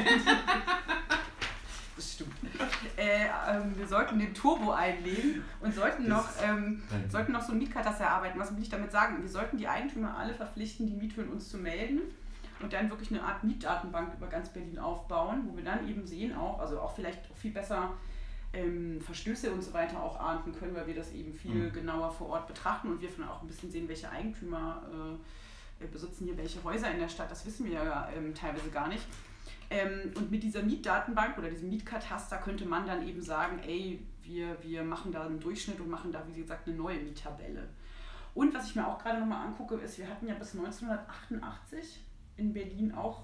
Speaker 2: Das stimmt. Äh, ähm, wir sollten den Turbo einlegen und sollten noch, ähm, sollten noch so ein Mietkataster erarbeiten. Was will ich damit sagen? Wir sollten die Eigentümer alle verpflichten, die Miethöhen uns zu melden und dann wirklich eine Art Mietdatenbank über ganz Berlin aufbauen, wo wir dann eben sehen auch, also auch vielleicht auch viel besser Ähm, Verstöße und so weiter auch ahnden können, weil wir das eben viel mhm. genauer vor Ort betrachten und wir von auch ein bisschen sehen, welche Eigentümer äh, besitzen hier welche Häuser in der Stadt, das wissen wir ja ähm, teilweise gar nicht. Ähm, und mit dieser Mietdatenbank oder diesem Mietkataster könnte man dann eben sagen, ey, wir, wir machen da einen Durchschnitt und machen da, wie gesagt, eine neue Miettabelle. Und was ich mir auch gerade nochmal angucke, ist, wir hatten ja bis neunzehnhundertachtundachtzig in Berlin auch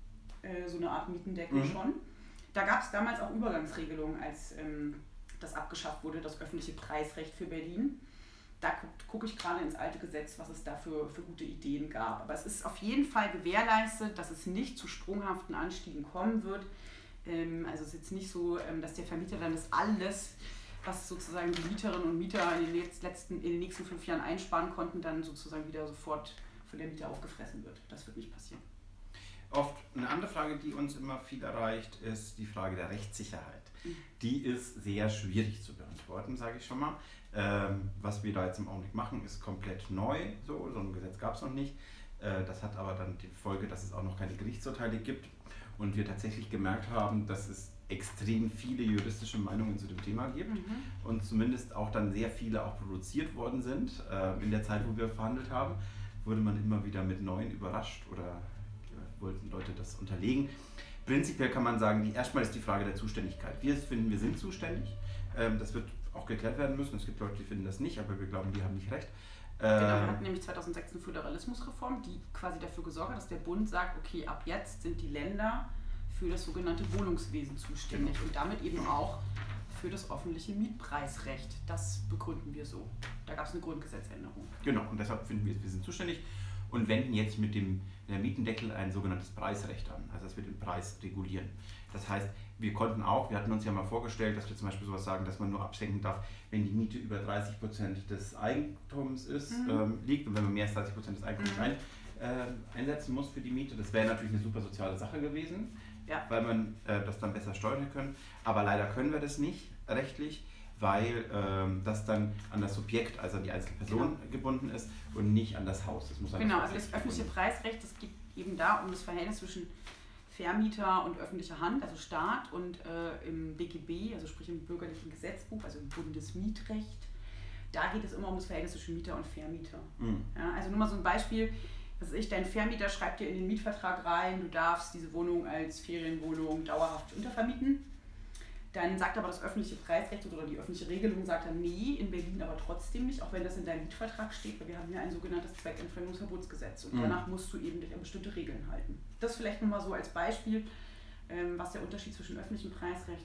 Speaker 2: äh, so eine Art Mietendeckel mhm. schon. Da gab es damals auch Übergangsregelungen, als ähm, das abgeschafft wurde, das öffentliche Preisrecht für Berlin. Da gucke guck ich gerade ins alte Gesetz, was es da für, für gute Ideen gab. Aber es ist auf jeden Fall gewährleistet, dass es nicht zu sprunghaften Anstiegen kommen wird. Ähm, also es ist jetzt nicht so, ähm, dass der Vermieter dann das alles, was sozusagen die Mieterinnen und Mieter in den, letzten, in den nächsten fünf Jahren einsparen konnten, dann sozusagen wieder sofort von der Mieter aufgefressen wird. Das wird nicht passieren.
Speaker 1: Oft eine andere Frage, die uns immer viel erreicht, ist die Frage der Rechtssicherheit. Mhm. Die ist sehr schwierig zu beantworten, sage ich schon mal. Ähm, was wir da jetzt im Augenblick machen, ist komplett neu. So, so ein Gesetz gab es noch nicht. Äh, das hat aber dann die Folge, dass es auch noch keine Gerichtsurteile gibt und wir tatsächlich gemerkt haben, dass es extrem viele juristische Meinungen zu dem Thema gibt mhm. und zumindest auch dann sehr viele auch produziert worden sind. Äh, in der Zeit, wo wir verhandelt haben, wurde man immer wieder mit neuen überrascht oder wollten Leute das unterlegen. Prinzipiell kann man sagen, die, erstmal ist die Frage der Zuständigkeit. Wir finden, wir sind zuständig. Ähm, das wird auch geklärt werden müssen. Es gibt Leute, die finden das nicht, aber wir glauben, die haben nicht recht.
Speaker 2: Ähm, genau, wir hatten nämlich zweitausendsechs eine Föderalismusreform, die quasi dafür gesorgt hat, dass der Bund sagt, okay, ab jetzt sind die Länder für das sogenannte Wohnungswesen zuständig genau. und damit eben auch für das öffentliche Mietpreisrecht. Das begründen wir so. Da gab es eine Grundgesetzänderung.
Speaker 1: Genau, und deshalb finden wir, wir sind zuständig. Und wenden jetzt mit dem der Mietendeckel ein sogenanntes Preisrecht an, also dass wir den Preis regulieren. Das heißt, wir konnten auch, wir hatten uns ja mal vorgestellt, dass wir zum Beispiel sowas sagen, dass man nur absenken darf, wenn die Miete über dreißig Prozent des Eigentums ist, mhm. ähm, liegt und wenn man mehr als dreißig Prozent des Eigentums mhm. ein, äh, einsetzen muss für die Miete. Das wäre natürlich eine super soziale Sache gewesen, ja. weil man äh, das dann besser steuern können. Aber leider können wir das nicht rechtlich, weil ähm, das dann an das Subjekt, also an die einzelne Person genau. gebunden ist und nicht an das Haus. Das muss
Speaker 2: genau, das also das öffentliche Preisrecht, das geht eben da um das Verhältnis zwischen Vermieter und öffentlicher Hand, also Staat, und äh, im B G B, also sprich im bürgerlichen Gesetzbuch, also im Bundesmietrecht, da geht es immer um das Verhältnis zwischen Mieter und Vermieter. Mhm. Ja, also nur mal so ein Beispiel, was weiß ich, dein Vermieter schreibt dir in den Mietvertrag rein, du darfst diese Wohnung als Ferienwohnung dauerhaft untervermieten. Dann sagt aber das öffentliche Preisrecht oder die öffentliche Regelung, sagt dann, nee, in Berlin aber trotzdem nicht, auch wenn das in deinem Mietvertrag steht, weil wir haben ja ein sogenanntes Zweckentfremdungsverbotsgesetz und mhm. danach musst du eben dich an bestimmte Regeln halten. Das vielleicht nur mal so als Beispiel, ähm, was der Unterschied zwischen öffentlichem Preisrecht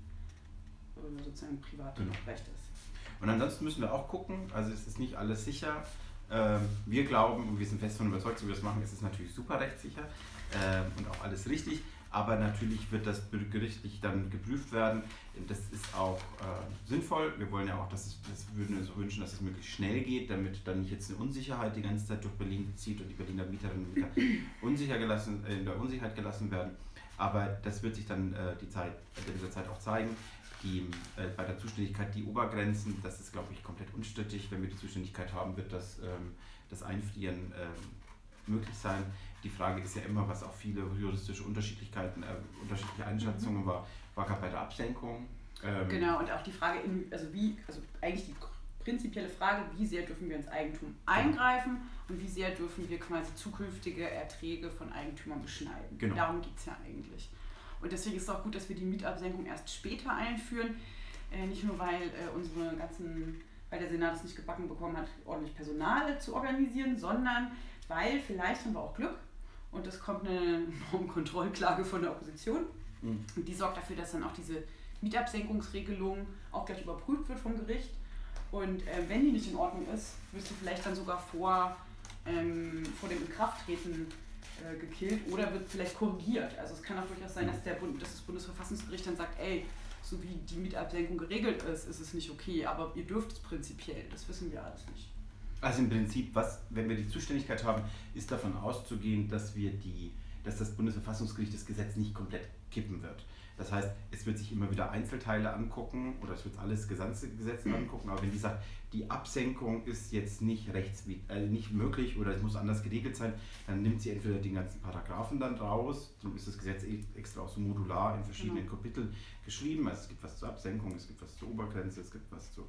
Speaker 2: und äh, sozusagen privatem
Speaker 1: genau.
Speaker 2: Recht ist.
Speaker 1: Und ansonsten müssen wir auch gucken, also es ist nicht alles sicher. Ähm, wir glauben und wir sind fest davon überzeugt, so wie wir das machen, ist es natürlich super rechtssicher ähm, und auch alles richtig. Aber natürlich wird das gerichtlich dann geprüft werden. Das ist auch äh, sinnvoll. Wir wollen ja auch, dass es, das würden wir uns wünschen, dass es möglichst schnell geht, damit dann nicht jetzt eine Unsicherheit die ganze Zeit durch Berlin zieht und die Berliner Mieterinnen und Mieter unsicher gelassen, äh, in der Unsicherheit gelassen werden. Aber das wird sich dann äh, die Zeit, in dieser Zeit auch zeigen. Die, äh, bei der Zuständigkeit die Obergrenzen, das ist, glaube ich, komplett unstrittig. Wenn wir die Zuständigkeit haben, wird das, ähm, das Einfrieren ähm, möglich sein. Die Frage ist ja immer, was auch viele juristische Unterschiedlichkeiten, äh, unterschiedliche Einschätzungen mhm. war, war gerade bei der Absenkung.
Speaker 2: Ähm genau, und auch die Frage, in, also wie, also eigentlich die prinzipielle Frage, wie sehr dürfen wir ins Eigentum eingreifen und wie sehr dürfen wir quasi zukünftige Erträge von Eigentümern beschneiden.
Speaker 1: Genau.
Speaker 2: Darum geht es ja eigentlich. Und deswegen ist es auch gut, dass wir die Mietabsenkung erst später einführen. Äh, nicht nur, weil äh, unsere ganzen, weil der Senat es nicht gebacken bekommen hat, ordentlich Personal zu organisieren, sondern weil vielleicht haben wir auch Glück und es kommt eine Normkontrollklage von der Opposition. Mhm. Und die sorgt dafür, dass dann auch diese Mietabsenkungsregelung auch gleich überprüft wird vom Gericht. Und äh, wenn die nicht in Ordnung ist, wirst du vielleicht dann sogar vor, ähm, vor dem Inkrafttreten gekillt oder wird vielleicht korrigiert. Also es kann auch durchaus sein, dass, der Bund, dass das Bundesverfassungsgericht dann sagt, ey, so wie die Mietabsenkung geregelt ist, ist es nicht okay, aber ihr dürft es prinzipiell. Das wissen wir alles nicht.
Speaker 1: Also im Prinzip, was, wenn wir die Zuständigkeit haben, ist davon auszugehen, dass wir die, dass das Bundesverfassungsgericht das Gesetz nicht komplett kippen wird. Das heißt, es wird sich immer wieder Einzelteile angucken oder es wird alles gesamte Gesetz angucken, aber wenn die sagt, die Absenkung ist jetzt nicht rechtswid- äh, nicht möglich oder es muss anders geregelt sein, dann nimmt sie entweder die ganzen Paragraphen dann raus, darum ist das Gesetz extra auch so modular in verschiedenen genau. Kapiteln geschrieben, also es gibt was zur Absenkung, es gibt was zur Obergrenze, es gibt was zu,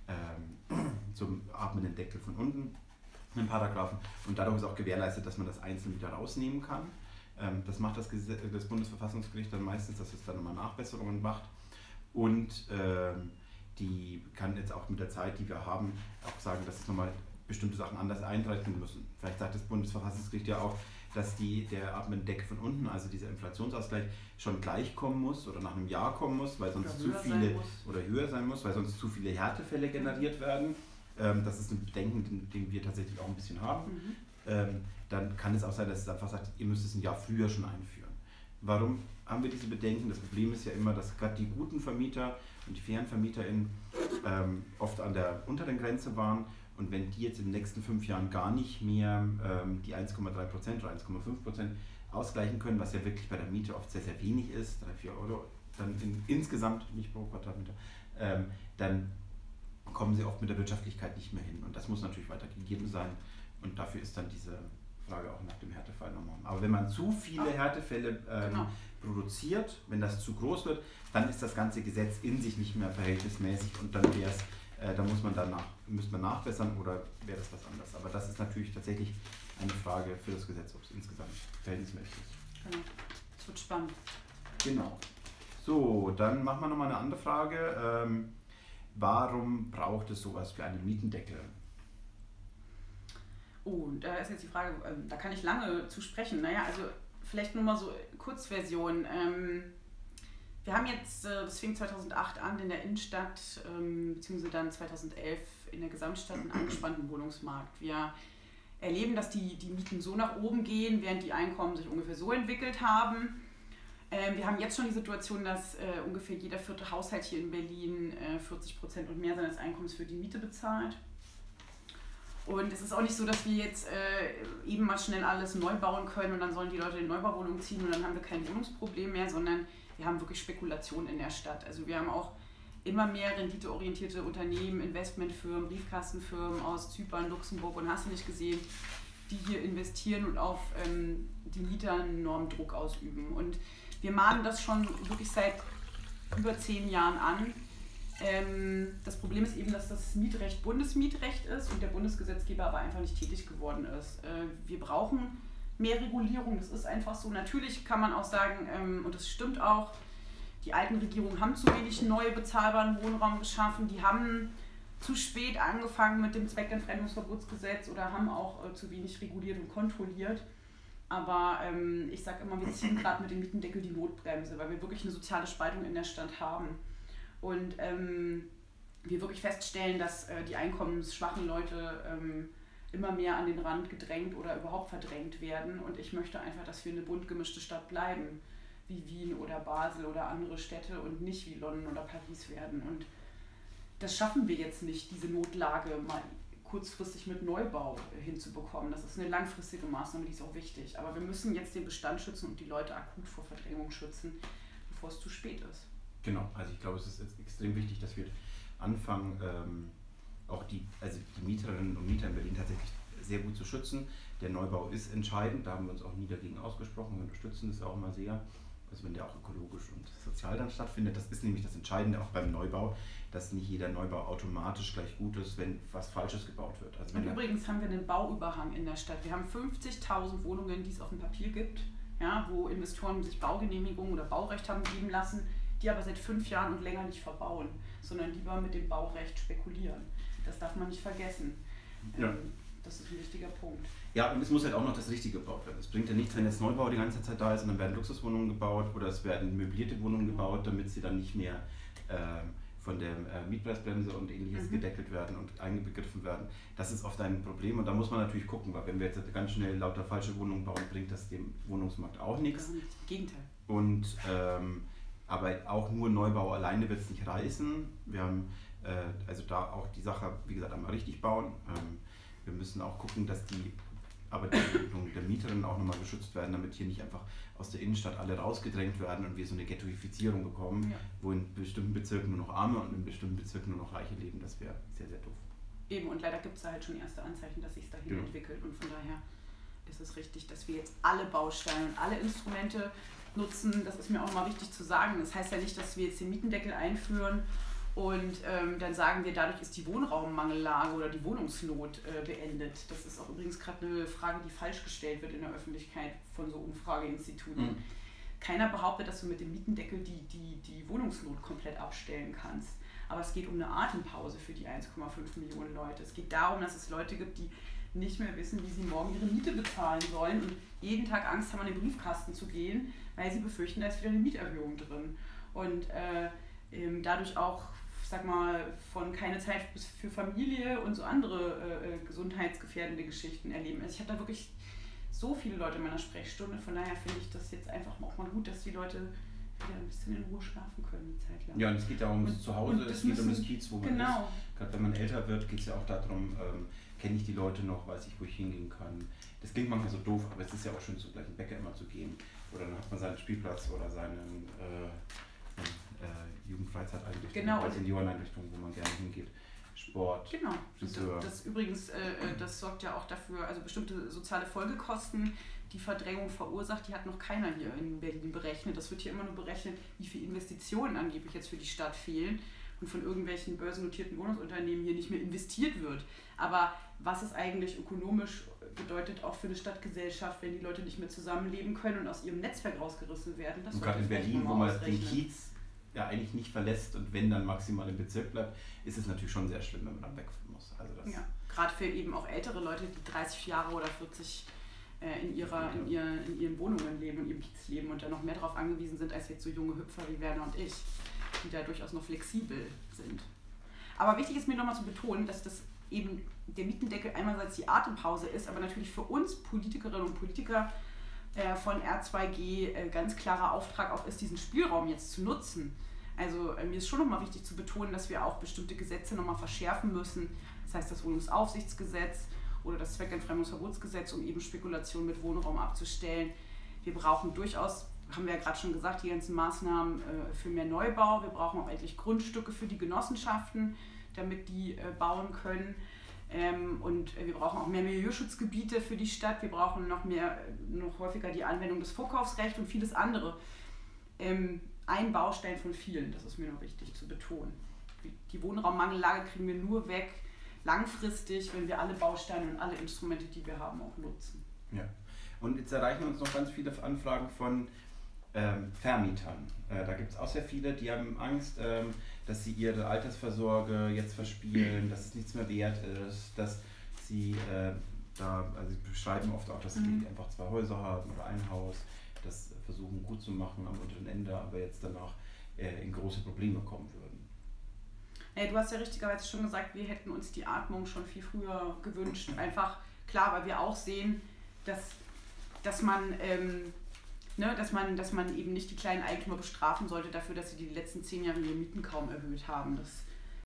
Speaker 1: ähm, zum atmenden Deckel von unten, in Paragraphen und dadurch ist auch gewährleistet, dass man das einzeln wieder rausnehmen kann. Das macht das, Gesetz, das Bundesverfassungsgericht dann meistens, dass es dann nochmal Nachbesserungen macht und ähm, die kann jetzt auch mit der Zeit, die wir haben, auch sagen, dass es nochmal bestimmte Sachen anders einreichen müssen. Vielleicht sagt das Bundesverfassungsgericht ja auch, dass die, der Atmendeckel von unten, also dieser Inflationsausgleich, schon gleich kommen muss oder nach einem Jahr kommen muss, weil sonst zu viele oder höher sein muss, weil sonst zu viele Härtefälle generiert werden. Ähm, das ist ein Bedenken, den, den wir tatsächlich auch ein bisschen haben. Mhm. Ähm, dann kann es auch sein, dass es einfach sagt, ihr müsst es ein Jahr früher schon einführen. Warum haben wir diese Bedenken? Das Problem ist ja immer, dass gerade die guten Vermieter und die fairen VermieterInnen ähm, oft an der unteren Grenze waren und wenn die jetzt in den nächsten fünf Jahren gar nicht mehr ähm, die eins Komma drei Prozent oder eins Komma fünf Prozent ausgleichen können, was ja wirklich bei der Miete oft sehr, sehr wenig ist, drei, vier Euro, dann in, insgesamt, nicht pro Quadratmeter, ähm, dann kommen sie oft mit der Wirtschaftlichkeit nicht mehr hin und das muss natürlich weiter gegeben sein und dafür ist dann diese Frage auch nach dem Härtefall nochmal. Aber wenn man zu viele Härtefälle ähm, genau. produziert, wenn das zu groß wird, dann ist das ganze Gesetz in sich nicht mehr verhältnismäßig und dann wäre es, äh, da muss man danach, müsste man nachbessern oder wäre das was anderes. Aber das ist natürlich tatsächlich eine Frage für das Gesetz, ob es insgesamt verhältnismäßig ist.
Speaker 2: Genau. Das wird spannend.
Speaker 1: Genau. So, dann machen wir nochmal eine andere Frage. Ähm, warum braucht es sowas wie einen Mietendeckel?
Speaker 2: Oh, da ist jetzt die Frage, ähm, da kann ich lange zu sprechen. Naja, also vielleicht nur mal so Kurzversion. Ähm, wir haben jetzt, äh, das fing zweitausendacht an in der Innenstadt, ähm, beziehungsweise dann zweitausendelf in der Gesamtstadt einen angespannten Wohnungsmarkt. Wir erleben, dass die, die Mieten so nach oben gehen, während die Einkommen sich ungefähr so entwickelt haben. Ähm, wir haben jetzt schon die Situation, dass äh, ungefähr jeder vierte Haushalt hier in Berlin äh, vierzig Prozent und mehr seines Einkommens für die Miete bezahlt. Und es ist auch nicht so, dass wir jetzt äh, eben mal schnell alles neu bauen können und dann sollen die Leute in Neubauwohnungen ziehen und dann haben wir kein Wohnungsproblem mehr, sondern wir haben wirklich Spekulation in der Stadt. Also wir haben auch immer mehr renditeorientierte Unternehmen, Investmentfirmen, Briefkastenfirmen aus Zypern, Luxemburg und hast du nicht gesehen, die hier investieren und auf ähm, die Mieter einen enormen Druck ausüben. Und wir mahnen das schon wirklich seit über zehn Jahren an, Ähm, das Problem ist eben, dass das Mietrecht Bundesmietrecht ist und der Bundesgesetzgeber aber einfach nicht tätig geworden ist. Äh, wir brauchen mehr Regulierung, das ist einfach so. Natürlich kann man auch sagen, ähm, und das stimmt auch, die alten Regierungen haben zu wenig neue bezahlbaren Wohnraum geschaffen, die haben zu spät angefangen mit dem Zweckentfremdungsverbotsgesetz oder haben auch äh, zu wenig reguliert und kontrolliert. Aber ähm, ich sage immer, wir ziehen gerade mit dem Mietendeckel die Notbremse, weil wir wirklich eine soziale Spaltung in der Stadt haben. Und ähm, wir wirklich feststellen, dass äh, die einkommensschwachen Leute ähm, immer mehr an den Rand gedrängt oder überhaupt verdrängt werden. Und ich möchte einfach, dass wir eine bunt gemischte Stadt bleiben, wie Wien oder Basel oder andere Städte und nicht wie London oder Paris werden. Und das schaffen wir jetzt nicht, diese Notlage mal kurzfristig mit Neubau hinzubekommen. Das ist eine langfristige Maßnahme, die ist auch wichtig. Aber wir müssen jetzt den Bestand schützen und die Leute akut vor Verdrängung schützen, bevor es zu spät ist.
Speaker 1: Genau, also ich glaube, es ist jetzt extrem wichtig, dass wir anfangen, ähm, auch die, also die Mieterinnen und Mieter in Berlin tatsächlich sehr gut zu schützen. Der Neubau ist entscheidend, da haben wir uns auch nie dagegen ausgesprochen, wir unterstützen das auch immer sehr. Also wenn der auch ökologisch und sozial dann stattfindet, das ist nämlich das Entscheidende auch beim Neubau, dass nicht jeder Neubau automatisch gleich gut ist, wenn was Falsches gebaut wird. Also wenn
Speaker 2: und übrigens haben wir einen Bauüberhang in der Stadt. Wir haben fünfzigtausend Wohnungen, die es auf dem Papier gibt, ja, wo Investoren sich Baugenehmigungen oder Baurecht haben geben lassen, die aber seit fünf Jahren und länger nicht verbauen, sondern lieber mit dem Baurecht spekulieren. Das darf man nicht vergessen.
Speaker 1: Ja.
Speaker 2: Das ist ein wichtiger Punkt.
Speaker 1: Ja, und es muss halt auch noch das Richtige gebaut werden. Es bringt ja nichts, wenn jetzt Neubau die ganze Zeit da ist und dann werden Luxuswohnungen gebaut oder es werden möblierte Wohnungen gebaut, damit sie dann nicht mehr äh, von der äh, Mietpreisbremse und ähnliches mhm. gedeckelt werden und einbegriffen werden. Das ist oft ein Problem und da muss man natürlich gucken, weil wenn wir jetzt ganz schnell lauter falsche Wohnungen bauen, bringt das dem Wohnungsmarkt auch nichts.
Speaker 2: Im Gegenteil.
Speaker 1: Und, ähm, aber auch nur Neubau alleine wird es nicht reißen. Wir haben äh, also da auch die Sache, wie gesagt, einmal richtig bauen. Ähm, wir müssen auch gucken, dass die aber die der Mieterinnen auch nochmal geschützt werden, damit hier nicht einfach aus der Innenstadt alle rausgedrängt werden und wir so eine Ghettoifizierung bekommen, ja. wo in bestimmten Bezirken nur noch Arme und in bestimmten Bezirken nur noch Reiche leben. Das wäre sehr, sehr doof.
Speaker 2: Eben, und leider gibt es da halt schon erste Anzeichen, dass sich es dahin
Speaker 1: ja.
Speaker 2: entwickelt. Und von daher ist es richtig, dass wir jetzt alle Bausteine und alle Instrumente nutzen. Das ist mir auch nochmal wichtig zu sagen. Das heißt ja nicht, dass wir jetzt den Mietendeckel einführen und ähm, dann sagen wir, dadurch ist die Wohnraummangellage oder die Wohnungsnot äh, beendet. Das ist auch übrigens gerade eine Frage, die falsch gestellt wird in der Öffentlichkeit von so Umfrageinstituten. Mhm. Keiner behauptet, dass du mit dem Mietendeckel die, die, die Wohnungsnot komplett abstellen kannst. Aber es geht um eine Atempause für die eins Komma fünf Millionen Leute. Es geht darum, dass es Leute gibt, die nicht mehr wissen, wie sie morgen ihre Miete bezahlen sollen und jeden Tag Angst haben, an den Briefkasten zu gehen, weil sie befürchten, da ist wieder eine Mieterhöhung drin. Und äh, ähm, dadurch auch, sag mal, von keine Zeit für Familie und so andere äh, gesundheitsgefährdende Geschichten erleben. Also ich habe da wirklich so viele Leute in meiner Sprechstunde, von daher finde ich das jetzt einfach auch mal gut, dass die Leute wieder ein bisschen in Ruhe schlafen können, eine Zeit lang.
Speaker 1: Ja, und es geht ja ums Zuhause, es geht um das Kiez, wo man
Speaker 2: genau.
Speaker 1: ist. Gerade wenn man älter wird, geht es ja auch darum, ähm, kenne ich die Leute noch, weiß ich, wo ich hingehen kann. Das klingt manchmal so doof, aber es ist ja auch schön, zum gleichen Bäcker immer zu gehen. Oder dann hat man seinen Spielplatz oder seinen äh, äh, Jugendfreizeiteinrichtung,
Speaker 2: genau.
Speaker 1: oder Senioreneinrichtung, wo man gerne hingeht. Sport,
Speaker 2: genau.
Speaker 1: Friseur.
Speaker 2: Das, das übrigens, äh, das sorgt ja auch dafür, also bestimmte soziale Folgekosten, die Verdrängung verursacht, die hat noch keiner hier in Berlin berechnet. Das wird hier immer nur berechnet, wie viele Investitionen angeblich jetzt für die Stadt fehlen und von irgendwelchen börsennotierten Wohnungsunternehmen hier nicht mehr investiert wird. Aber was es eigentlich ökonomisch bedeutet, auch für eine Stadtgesellschaft, wenn die Leute nicht mehr zusammenleben können und aus ihrem Netzwerk rausgerissen werden. Das
Speaker 1: und gerade in Berlin, wo man den Kiez ja eigentlich nicht verlässt und wenn dann maximal im Bezirk bleibt, ist es natürlich schon sehr schlimm, wenn man dann weg muss. Also das
Speaker 2: ja, gerade für eben auch ältere Leute, die dreißig Jahre oder vierzig äh, in, ihrer, in, ihr, in ihren Wohnungen leben und ihrem Kiez leben und dann noch mehr darauf angewiesen sind, als jetzt so junge Hüpfer wie Werner und ich, die da durchaus noch flexibel sind. Aber wichtig ist mir nochmal zu betonen, dass das eben der Mietendeckel einerseits die Atempause ist, aber natürlich für uns Politikerinnen und Politiker äh, von R zwei G äh, ganz klarer Auftrag auch ist, diesen Spielraum jetzt zu nutzen. Also äh, mir ist schon nochmal wichtig zu betonen, dass wir auch bestimmte Gesetze nochmal verschärfen müssen. Das heißt das Wohnungsaufsichtsgesetz oder das Zweckentfremdungsverbotsgesetz, um eben Spekulation mit Wohnraum abzustellen. Wir brauchen durchaus, haben wir ja gerade schon gesagt, die ganzen Maßnahmen äh, für mehr Neubau. Wir brauchen auch endlich Grundstücke für die Genossenschaften, damit die äh, bauen können. Ähm, und äh, wir brauchen auch mehr Milieuschutzgebiete für die Stadt. Wir brauchen noch mehr, noch häufiger die Anwendung des Vorkaufsrechts und vieles andere. Ähm, ein Baustein von vielen, das ist mir noch wichtig zu betonen. die Wohnraummangellage kriegen wir nur weg langfristig, wenn wir alle Bausteine und alle Instrumente, die wir haben, auch nutzen.
Speaker 1: Ja. Und jetzt erreichen uns noch ganz viele Anfragen von ähm, Vermietern. Äh, da gibt es auch sehr viele, die haben Angst, ähm, dass sie ihre Altersvorsorge jetzt verspielen, dass es nichts mehr wert ist, dass sie äh, da, also sie beschreiben oft auch, dass sie mhm. einfach zwei Häuser haben oder ein Haus, das versuchen gut zu machen am unteren Ende, aber jetzt danach äh, in große Probleme kommen würden.
Speaker 2: Hey, du hast ja richtigerweise schon gesagt, wir hätten uns die Atmung schon viel früher gewünscht. Einfach, klar, weil wir auch sehen, dass, dass, man, ähm, ne, dass, man, dass man eben nicht die kleinen Eigentümer bestrafen sollte dafür, dass sie die letzten zehn Jahre ihre Mieten kaum erhöht haben. Das,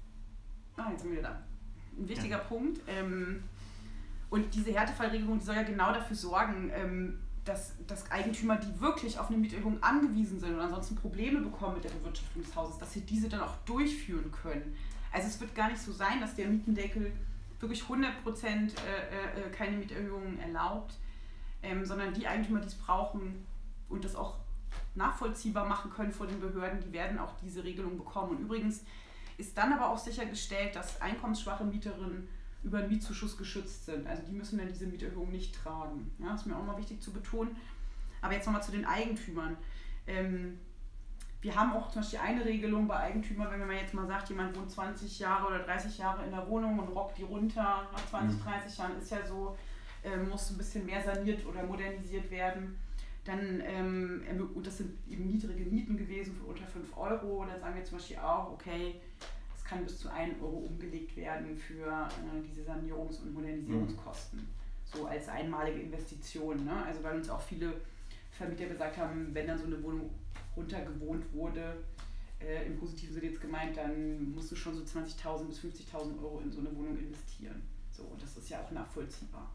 Speaker 2: ah, jetzt sind wir wieder da. Ein wichtiger ja. Punkt. Ähm, und diese Härtefallregelung, die soll ja genau dafür sorgen, ähm, dass, dass Eigentümer, die wirklich auf eine Mieterhöhung angewiesen sind und ansonsten Probleme bekommen mit der Bewirtschaftung des Hauses, dass sie diese dann auch durchführen können. Also es wird gar nicht so sein, dass der Mietendeckel wirklich hundert Prozent äh, äh, keine Mieterhöhungen erlaubt, ähm, sondern die Eigentümer, die es brauchen und das auch nachvollziehbar machen können vor den Behörden, die werden auch diese Regelung bekommen. Und übrigens ist dann aber auch sichergestellt, dass einkommensschwache Mieterinnen über einen Mietzuschuss geschützt sind. Also die müssen dann diese Mieterhöhung nicht tragen. Ja, das ist mir auch mal wichtig zu betonen. Aber jetzt nochmal zu den Eigentümern. Ähm, wir haben auch zum Beispiel eine Regelung bei Eigentümern, wenn man jetzt mal sagt, jemand wohnt zwanzig Jahre oder dreißig Jahre in der Wohnung und rockt die runter nach zwanzig, dreißig Jahren, ist ja so, äh, muss ein bisschen mehr saniert oder modernisiert werden. Dann, ähm, und das sind eben niedrige Mieten gewesen für unter fünf Euro. Dann sagen wir zum Beispiel auch, okay, kann bis zu ein Euro umgelegt werden für äh, diese Sanierungs- und Modernisierungskosten. Mhm. So als einmalige Investition. Ne? Also weil uns auch viele Vermieter gesagt haben, wenn dann so eine Wohnung runtergewohnt wurde, äh, im positiven Sinne jetzt gemeint, dann musst du schon so zwanzigtausend bis fünfzigtausend Euro in so eine Wohnung investieren. So, und das ist ja auch nachvollziehbar.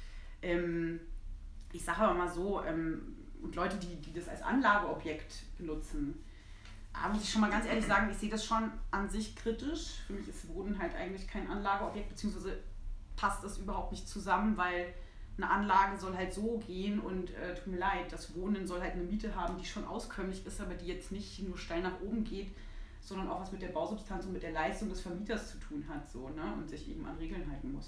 Speaker 2: Ähm, ich sage aber mal so, ähm, und Leute, die, die das als Anlageobjekt benutzen, da muss ich schon mal ganz ehrlich sagen, ich sehe das schon an sich kritisch. Für mich ist Wohnen halt eigentlich kein Anlageobjekt, beziehungsweise passt das überhaupt nicht zusammen, weil eine Anlage soll halt so gehen und äh, tut mir leid, das Wohnen soll halt eine Miete haben, die schon auskömmlich ist, aber die jetzt nicht nur steil nach oben geht, sondern auch was mit der Bausubstanz und mit der Leistung des Vermieters zu tun hat, so, ne? Und sich eben an Regeln halten muss.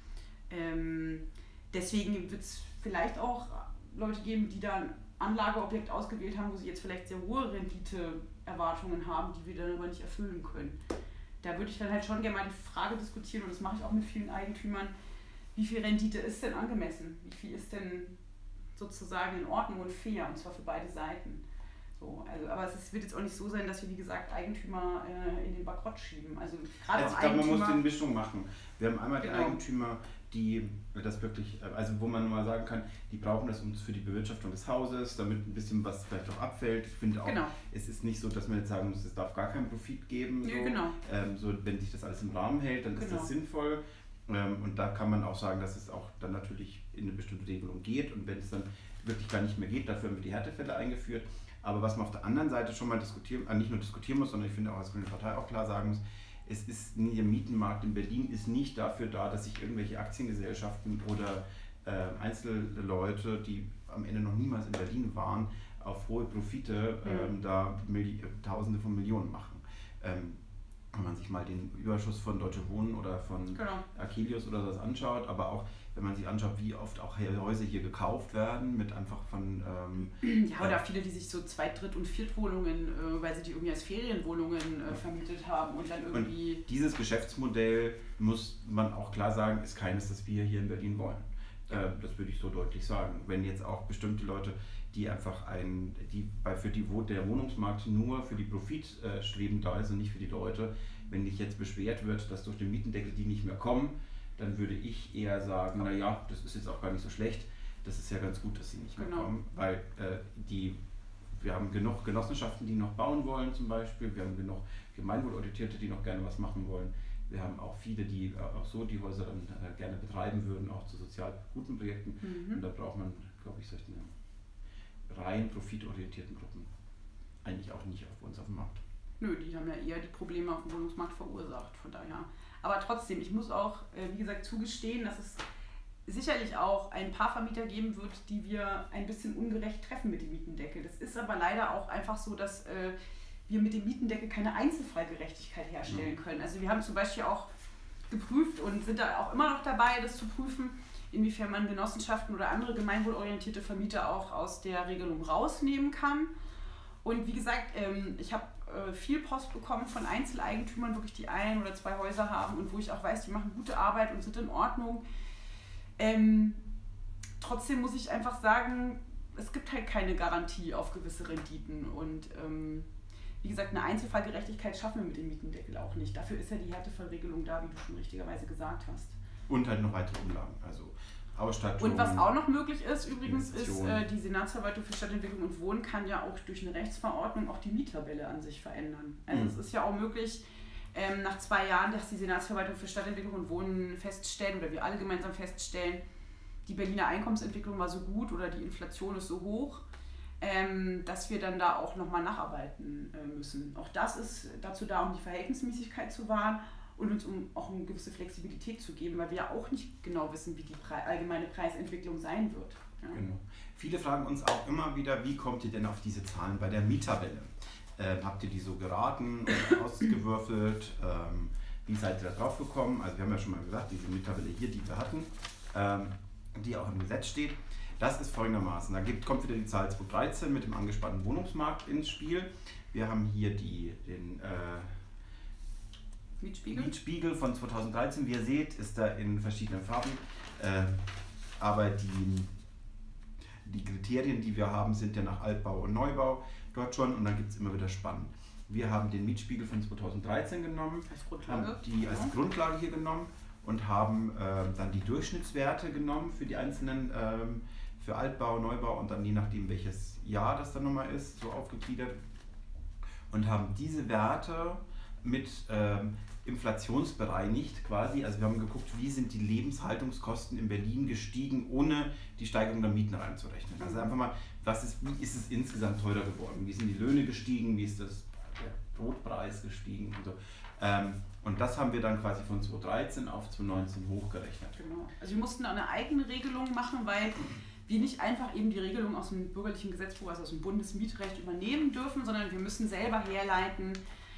Speaker 2: Ähm, deswegen wird es vielleicht auch Leute geben, die da ein Anlageobjekt ausgewählt haben, wo sie jetzt vielleicht sehr hohe Renditeerwartungen haben, die wir dann aber nicht erfüllen können. Da würde ich dann halt schon gerne mal die Frage diskutieren, und das mache ich auch mit vielen Eigentümern, wie viel Rendite ist denn angemessen? Wie viel ist denn sozusagen in Ordnung und fair, und zwar für beide Seiten? So, also, aber es ist, wird jetzt auch nicht so sein, dass wir, wie gesagt, Eigentümer äh, in den Bankrott schieben. Also, gerade
Speaker 1: also
Speaker 2: auch
Speaker 1: ich glaube, man muss
Speaker 2: Eigentümer,
Speaker 1: die Mischung machen. Wir haben einmal
Speaker 2: Genau.
Speaker 1: die Eigentümer, die das wirklich, also wo man mal sagen kann, die brauchen das uns für die Bewirtschaftung des Hauses, damit ein bisschen was vielleicht auch abfällt. Ich finde auch,
Speaker 2: Genau.
Speaker 1: es ist nicht so, dass man jetzt sagen muss, es darf gar keinen Profit geben.
Speaker 2: Ja,
Speaker 1: so.
Speaker 2: genau.
Speaker 1: Ähm, so, wenn sich das alles im Rahmen hält, dann ist
Speaker 2: Genau.
Speaker 1: das sinnvoll. Ähm, und da kann man auch sagen, dass es auch dann natürlich in eine bestimmte Regelung geht. Und wenn es dann wirklich gar nicht mehr geht, dafür haben wir die Härtefälle eingeführt. Aber was man auf der anderen Seite schon mal diskutieren, äh, nicht nur diskutieren muss, sondern ich finde auch als Grüne Partei auch klar sagen muss, es ist, der Mietenmarkt in Berlin ist nicht dafür da, dass sich irgendwelche Aktiengesellschaften oder äh, Einzelleute, die am Ende noch niemals in Berlin waren, auf hohe Profite ähm, mhm. da Milli- Tausende von Millionen machen. Ähm, wenn man sich mal den Überschuss von Deutsche Wohnen oder von
Speaker 2: Genau.
Speaker 1: Akelius oder sowas anschaut, aber auch wenn man sich anschaut, wie oft auch Häuser hier gekauft werden, mit einfach von... Ähm,
Speaker 2: Ja, oder viele, die sich so Zweit-, Dritt- und Viertwohnungen, äh, weil sie die irgendwie als Ferienwohnungen äh, vermietet haben und dann irgendwie...
Speaker 1: Und dieses Geschäftsmodell, muss man auch klar sagen, ist keines, das wir hier in Berlin wollen. Äh, das würde ich so deutlich sagen. Wenn jetzt auch bestimmte Leute, die einfach ein, die bei, für die wo der Wohnungsmarkt nur für die Profitstreben äh, da ist und nicht für die Leute, wenn dich jetzt beschwert wird, dass durch den Mietendeckel die nicht mehr kommen, dann würde ich eher sagen, naja, das ist jetzt auch gar nicht so schlecht, das ist ja ganz gut, dass sie nicht mehr
Speaker 2: Genau.
Speaker 1: kommen, weil äh, die, wir haben genug Genossenschaften, die noch bauen wollen zum Beispiel, wir haben genug Gemeinwohlorientierte, die noch gerne was machen wollen, wir haben auch viele, die äh, auch so die Häuser dann äh, gerne betreiben würden, auch zu sozial guten Projekten,
Speaker 2: Mhm.
Speaker 1: und da braucht man, glaube ich, solche rein profitorientierten Gruppen eigentlich auch nicht auf uns auf dem Markt.
Speaker 2: Nö, die haben ja eher die Probleme auf dem Wohnungsmarkt verursacht, von daher. Aber trotzdem, ich muss auch, äh, wie gesagt, zugestehen, dass es sicherlich auch ein paar Vermieter geben wird, die wir ein bisschen ungerecht treffen mit dem Mietendeckel. Das ist aber leider auch einfach so, dass äh, wir mit dem Mietendeckel keine Einzelfallgerechtigkeit herstellen können. Also wir haben zum Beispiel auch geprüft und sind da auch immer noch dabei, das zu prüfen, inwiefern man Genossenschaften oder andere gemeinwohlorientierte Vermieter auch aus der Regelung rausnehmen kann. Und wie gesagt, ich habe viel Post bekommen von Einzeleigentümern, wirklich die ein oder zwei Häuser haben und wo ich auch weiß, die machen gute Arbeit und sind in Ordnung. Ähm, trotzdem muss ich einfach sagen, es gibt halt keine Garantie auf gewisse Renditen und ähm, wie gesagt, eine Einzelfallgerechtigkeit schaffen wir mit dem Mietendeckel auch nicht. Dafür ist ja die Härtefallregelung da, wie du schon richtigerweise gesagt hast.
Speaker 1: Und halt noch weitere Umlagen, also Ausstattung.
Speaker 2: Und was auch noch möglich ist, übrigens, ist äh, die Senatsverwaltung für Stadtentwicklung und Wohnen kann ja auch durch eine Rechtsverordnung auch die Miettabelle an sich verändern. Also mhm. es ist ja auch möglich, ähm, nach zwei Jahren, dass die Senatsverwaltung für Stadtentwicklung und Wohnen feststellen, oder wir alle gemeinsam feststellen, die Berliner Einkommensentwicklung war so gut oder die Inflation ist so hoch, ähm, dass wir dann da auch nochmal nacharbeiten äh, müssen. Auch das ist dazu da, um die Verhältnismäßigkeit zu wahren und uns um auch eine gewisse Flexibilität zu geben, weil wir ja auch nicht genau wissen, wie die Pre- allgemeine Preisentwicklung sein wird. Ja.
Speaker 1: Genau. Viele fragen uns auch immer wieder, wie kommt ihr denn auf diese Zahlen bei der Miettabelle? Ähm, habt ihr die so geraten oder ausgewürfelt? Ähm, wie seid ihr da drauf gekommen? Also wir haben ja schon mal gesagt, diese Miettabelle hier, die wir hatten, ähm, die auch im Gesetz steht, das ist folgendermaßen. Da gibt, kommt wieder die Zahl zweitausenddreizehn mit dem angespannten Wohnungsmarkt ins Spiel. Wir haben hier die, den äh,
Speaker 2: Mietspiegel.
Speaker 1: Mietspiegel von zweitausenddreizehn. Wie ihr seht, ist da in verschiedenen Farben. Äh, aber die, die Kriterien, die wir haben, sind ja nach Altbau und Neubau dort schon. Und dann gibt es immer wieder Spannen. Wir haben den Mietspiegel von zweitausenddreizehn genommen,
Speaker 2: als Grundlage,
Speaker 1: haben die als ja. Grundlage hier genommen und haben äh, dann die Durchschnittswerte genommen für die einzelnen, ähm, für Altbau, Neubau und dann je nachdem welches Jahr das dann nochmal ist, so aufgegliedert. Und haben diese Werte mit ähm, inflationsbereinigt quasi, also wir haben geguckt, wie sind die Lebenshaltungskosten in Berlin gestiegen, ohne die Steigerung der Mieten reinzurechnen. Also einfach mal, was ist, wie ist es insgesamt teurer geworden, wie sind die Löhne gestiegen, wie ist das, der Brotpreis gestiegen und so. Ähm, und das haben wir dann quasi von zweitausenddreizehn auf zweitausendneunzehn hochgerechnet.
Speaker 2: Genau. Also wir mussten eine eigene Regelung machen, weil wir nicht einfach eben die Regelung aus dem bürgerlichen Gesetzbuch, also aus dem Bundesmietrecht übernehmen dürfen, sondern wir müssen selber herleiten,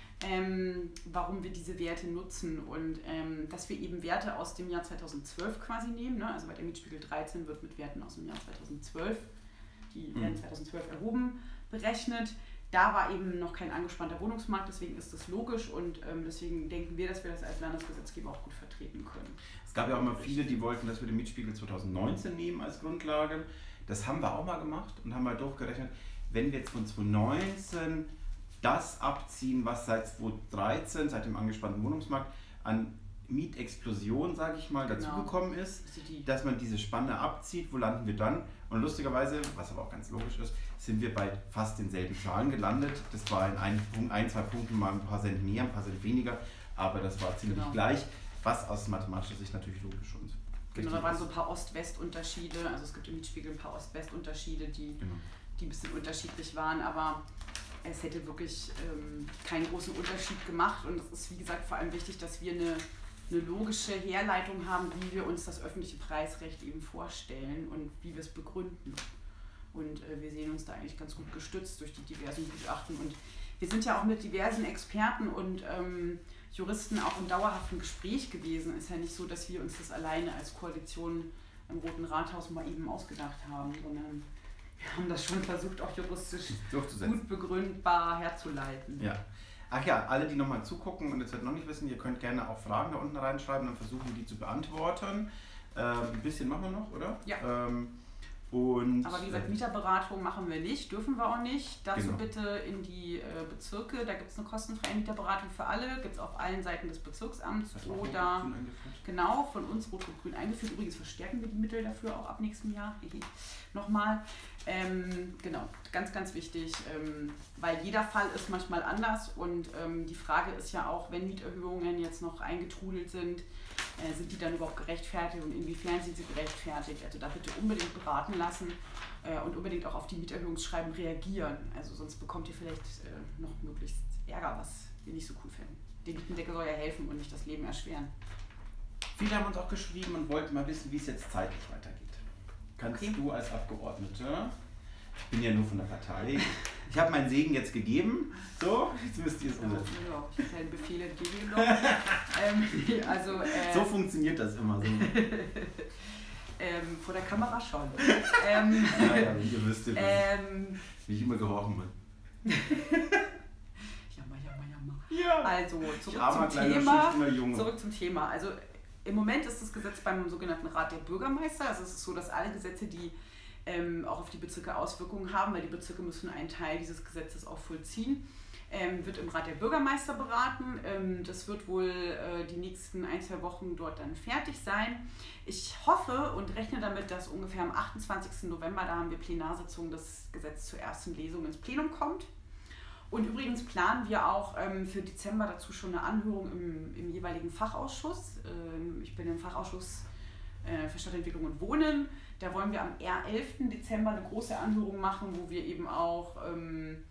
Speaker 2: ähm, warum wir diese Werte nutzen und ähm, dass wir eben Werte aus dem Jahr zweitausendzwölf quasi nehmen. Ne? Also bei der Mietspiegel dreizehn wird mit Werten aus dem Jahr zweitausendzwölf, die mhm. werden zweitausendzwölf erhoben, berechnet. Da war eben noch kein angespannter Wohnungsmarkt, deswegen ist das logisch und ähm, deswegen denken wir, dass wir das als Landesgesetzgeber auch gut vertreten können.
Speaker 1: Es gab ja auch immer viele, die wollten, dass wir den Mietspiegel zweitausendneunzehn nehmen als Grundlage. Das haben wir auch mal gemacht und haben mal durchgerechnet, wenn wir jetzt von zweitausendneunzehn das abziehen, was seit zweitausenddreizehn, seit dem angespannten Wohnungsmarkt, an Mietexplosion, sage ich mal,
Speaker 2: genau.
Speaker 1: dazugekommen ist, dass man diese Spanne abzieht, wo landen wir dann? Und lustigerweise, was aber auch ganz logisch ist, sind wir bei fast denselben Zahlen gelandet. Das war in ein, ein zwei Punkten mal ein paar Cent mehr, ein paar Cent weniger, aber das war ziemlich genau. gleich, was aus mathematischer Sicht natürlich logisch und
Speaker 2: genau, da waren so ein paar Ost-West-Unterschiede, also es gibt im Mietspiegel ein paar Ost-West-Unterschiede, die, genau. die ein bisschen unterschiedlich waren, aber es hätte wirklich ähm, keinen großen Unterschied gemacht und es ist wie gesagt vor allem wichtig, dass wir eine, eine logische Herleitung haben, wie wir uns das öffentliche Preisrecht eben vorstellen und wie wir es begründen. Und äh, wir sehen uns da eigentlich ganz gut gestützt durch die diversen Gutachten und wir sind ja auch mit diversen Experten und ähm, Juristen auch im dauerhaften Gespräch gewesen. Es ist ja nicht so, dass wir uns das alleine als Koalition im Roten Rathaus mal eben ausgedacht haben, sondern wir haben das schon versucht, auch juristisch gut begründbar herzuleiten.
Speaker 1: Ja. Ach ja, alle, die nochmal zugucken und jetzt noch nicht wissen, ihr könnt gerne auch Fragen da unten reinschreiben, dann versuchen wir die zu beantworten. Ähm, ein bisschen machen wir noch, oder?
Speaker 2: Ja.
Speaker 1: Ähm, Und,
Speaker 2: aber wie gesagt, Mieterberatung machen wir nicht, dürfen wir auch nicht. Dazu
Speaker 1: genau.
Speaker 2: bitte in die äh, Bezirke, da gibt es eine kostenfreie Mieterberatung für alle, gibt es auf allen Seiten des Bezirksamts oder genau von uns Rot-Rot-Grün eingeführt. Übrigens verstärken wir die Mittel dafür auch ab nächstem Jahr. Nochmal. Ähm, genau, ganz, ganz wichtig, ähm, weil jeder Fall ist manchmal anders und ähm, die Frage ist ja auch, wenn Mieterhöhungen jetzt noch eingetrudelt sind, äh, sind die dann überhaupt gerechtfertigt und inwiefern sind sie gerechtfertigt? Also da bitte unbedingt beraten lassen äh, und unbedingt auch auf die Mieterhöhungsschreiben reagieren. Also sonst bekommt ihr vielleicht äh, noch möglichst Ärger, was wir nicht so cool finden. Der Mietendeckel soll ja helfen und nicht das Leben erschweren.
Speaker 1: Viele haben uns auch geschrieben und wollten mal wissen, wie es jetzt zeitlich weitergeht. Kannst okay. du als Abgeordnete, ich bin ja nur von der Partei, ich habe meinen Segen jetzt gegeben. So, jetzt müsst ihr es umsetzen.
Speaker 2: Ja, ich habe einen Befehl entgegengenommen. ähm, also, äh,
Speaker 1: so funktioniert das immer so.
Speaker 2: ähm, vor der Kamera schon. ähm,
Speaker 1: ja, ja, ihr wisst ja,
Speaker 2: ähm,
Speaker 1: wie ich immer gerochen bin.
Speaker 2: jammer, jammer, jammer.
Speaker 1: Ja.
Speaker 2: Also, zurück
Speaker 1: Armer,
Speaker 2: zum
Speaker 1: kleiner,
Speaker 2: Thema.
Speaker 1: schüchterner Junge.
Speaker 2: Zurück zum Thema. Also, im Moment ist das Gesetz beim sogenannten Rat der Bürgermeister. Also es ist so, dass alle Gesetze, die ähm, auch auf die Bezirke Auswirkungen haben, weil die Bezirke müssen einen Teil dieses Gesetzes auch vollziehen, ähm, wird im Rat der Bürgermeister beraten. Ähm, das wird wohl äh, die nächsten ein, zwei Wochen dort dann fertig sein. Ich hoffe und rechne damit, dass ungefähr am achtundzwanzigsten November, da haben wir Plenarsitzung, das Gesetz zur ersten Lesung ins Plenum kommt. Und übrigens planen wir auch ähm, für Dezember dazu schon eine Anhörung im, im jeweiligen Fachausschuss. Ähm, ich bin im Fachausschuss äh, für Stadtentwicklung und Wohnen. Da wollen wir am elften Dezember eine große Anhörung machen, wo wir eben auch ähm,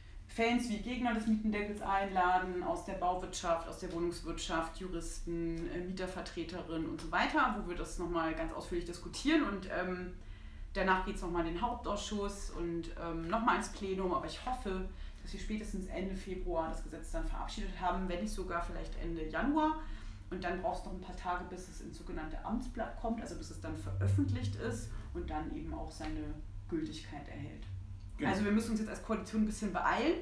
Speaker 2: Fans wie Gegner des Mietendeckels einladen, aus der Bauwirtschaft, aus der Wohnungswirtschaft, Juristen, äh, Mietervertreterinnen und so weiter, wo wir das nochmal ganz ausführlich diskutieren. Und ähm, danach geht es nochmal in den Hauptausschuss und ähm, nochmal ins Plenum. Aber ich hoffe, dass wir spätestens Ende Februar das Gesetz dann verabschiedet haben, wenn nicht sogar vielleicht Ende Januar. Und dann brauchst du noch ein paar Tage, bis es ins sogenannte Amtsblatt kommt, also bis es dann veröffentlicht ist und dann eben auch seine Gültigkeit erhält. Genau. Also wir müssen uns jetzt als Koalition ein bisschen beeilen.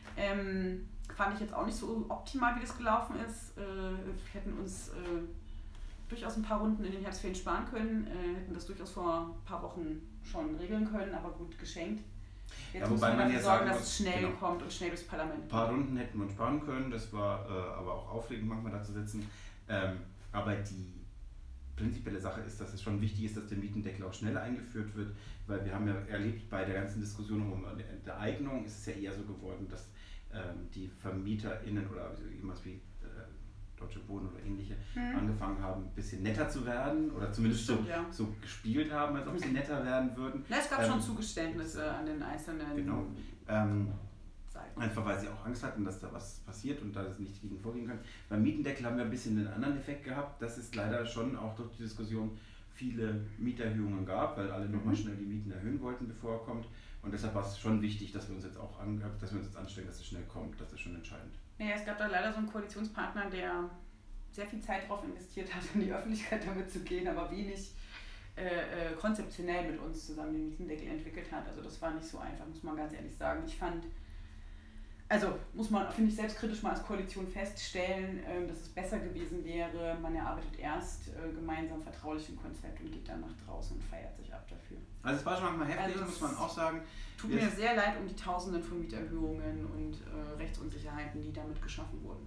Speaker 2: Ähm, fand ich jetzt auch nicht so optimal, wie das gelaufen ist. Äh, wir hätten uns äh, durchaus ein paar Runden in den Herbstferien sparen können, äh, hätten das durchaus vor ein paar Wochen schon regeln können, aber gut geschenkt. Jetzt
Speaker 1: ja,
Speaker 2: muss
Speaker 1: man
Speaker 2: man dafür
Speaker 1: ja
Speaker 2: sorgen,
Speaker 1: sagen
Speaker 2: dass es schnell
Speaker 1: genau.
Speaker 2: kommt und schnell durchs Parlament geht.
Speaker 1: Ein paar Runden hätten wir uns sparen können, das war äh, aber auch aufregend, manchmal da zu sitzen. Ähm, aber die prinzipielle Sache ist, dass es schon wichtig ist, dass der Mietendeckel auch schnell eingeführt wird, weil wir haben ja erlebt, bei der ganzen Diskussion um die Enteignung ist es ja eher so geworden, dass ähm, die VermieterInnen oder also irgendwas wie äh, Deutsche Wohnen oder ähnliche hm. angefangen haben, ein bisschen netter zu werden oder zumindest Stimmt, so, ja. so gespielt haben, als ob sie netter werden würden.
Speaker 2: Ja, es gab
Speaker 1: ähm,
Speaker 2: schon Zugeständnisse an den einzelnen
Speaker 1: genau. Ähm,
Speaker 2: Seiten.
Speaker 1: Einfach weil sie auch Angst hatten, dass da was passiert und da das nicht gegen vorgehen kann. Beim Mietendeckel haben wir ein bisschen einen anderen Effekt gehabt, dass es leider schon auch durch die Diskussion viele Mieterhöhungen gab, weil alle mhm. nochmal schnell die Mieten erhöhen wollten, bevor er kommt. Und deshalb war es schon wichtig, dass wir uns jetzt auch an, dass wir uns jetzt anstrengen, dass es schnell kommt. Das ist schon entscheidend.
Speaker 2: Naja, es gab da leider so einen Koalitionspartner, der sehr viel Zeit darauf investiert hat, in die Öffentlichkeit damit zu gehen, aber wenig äh, äh, konzeptionell mit uns zusammen den Mietendeckel entwickelt hat. Also das war nicht so einfach, muss man ganz ehrlich sagen. Ich fand, also muss man, finde ich, selbstkritisch mal als Koalition feststellen, äh, dass es besser gewesen wäre, man erarbeitet erst äh, gemeinsam vertraulich ein Konzept und geht dann nach draußen und feiert sich ab dafür.
Speaker 1: Also es war schon manchmal heftig,
Speaker 2: also
Speaker 1: muss man auch sagen.
Speaker 2: Tut mir sehr leid um die Tausenden von Mieterhöhungen und äh, Rechtsunsicherheiten, die damit geschaffen wurden.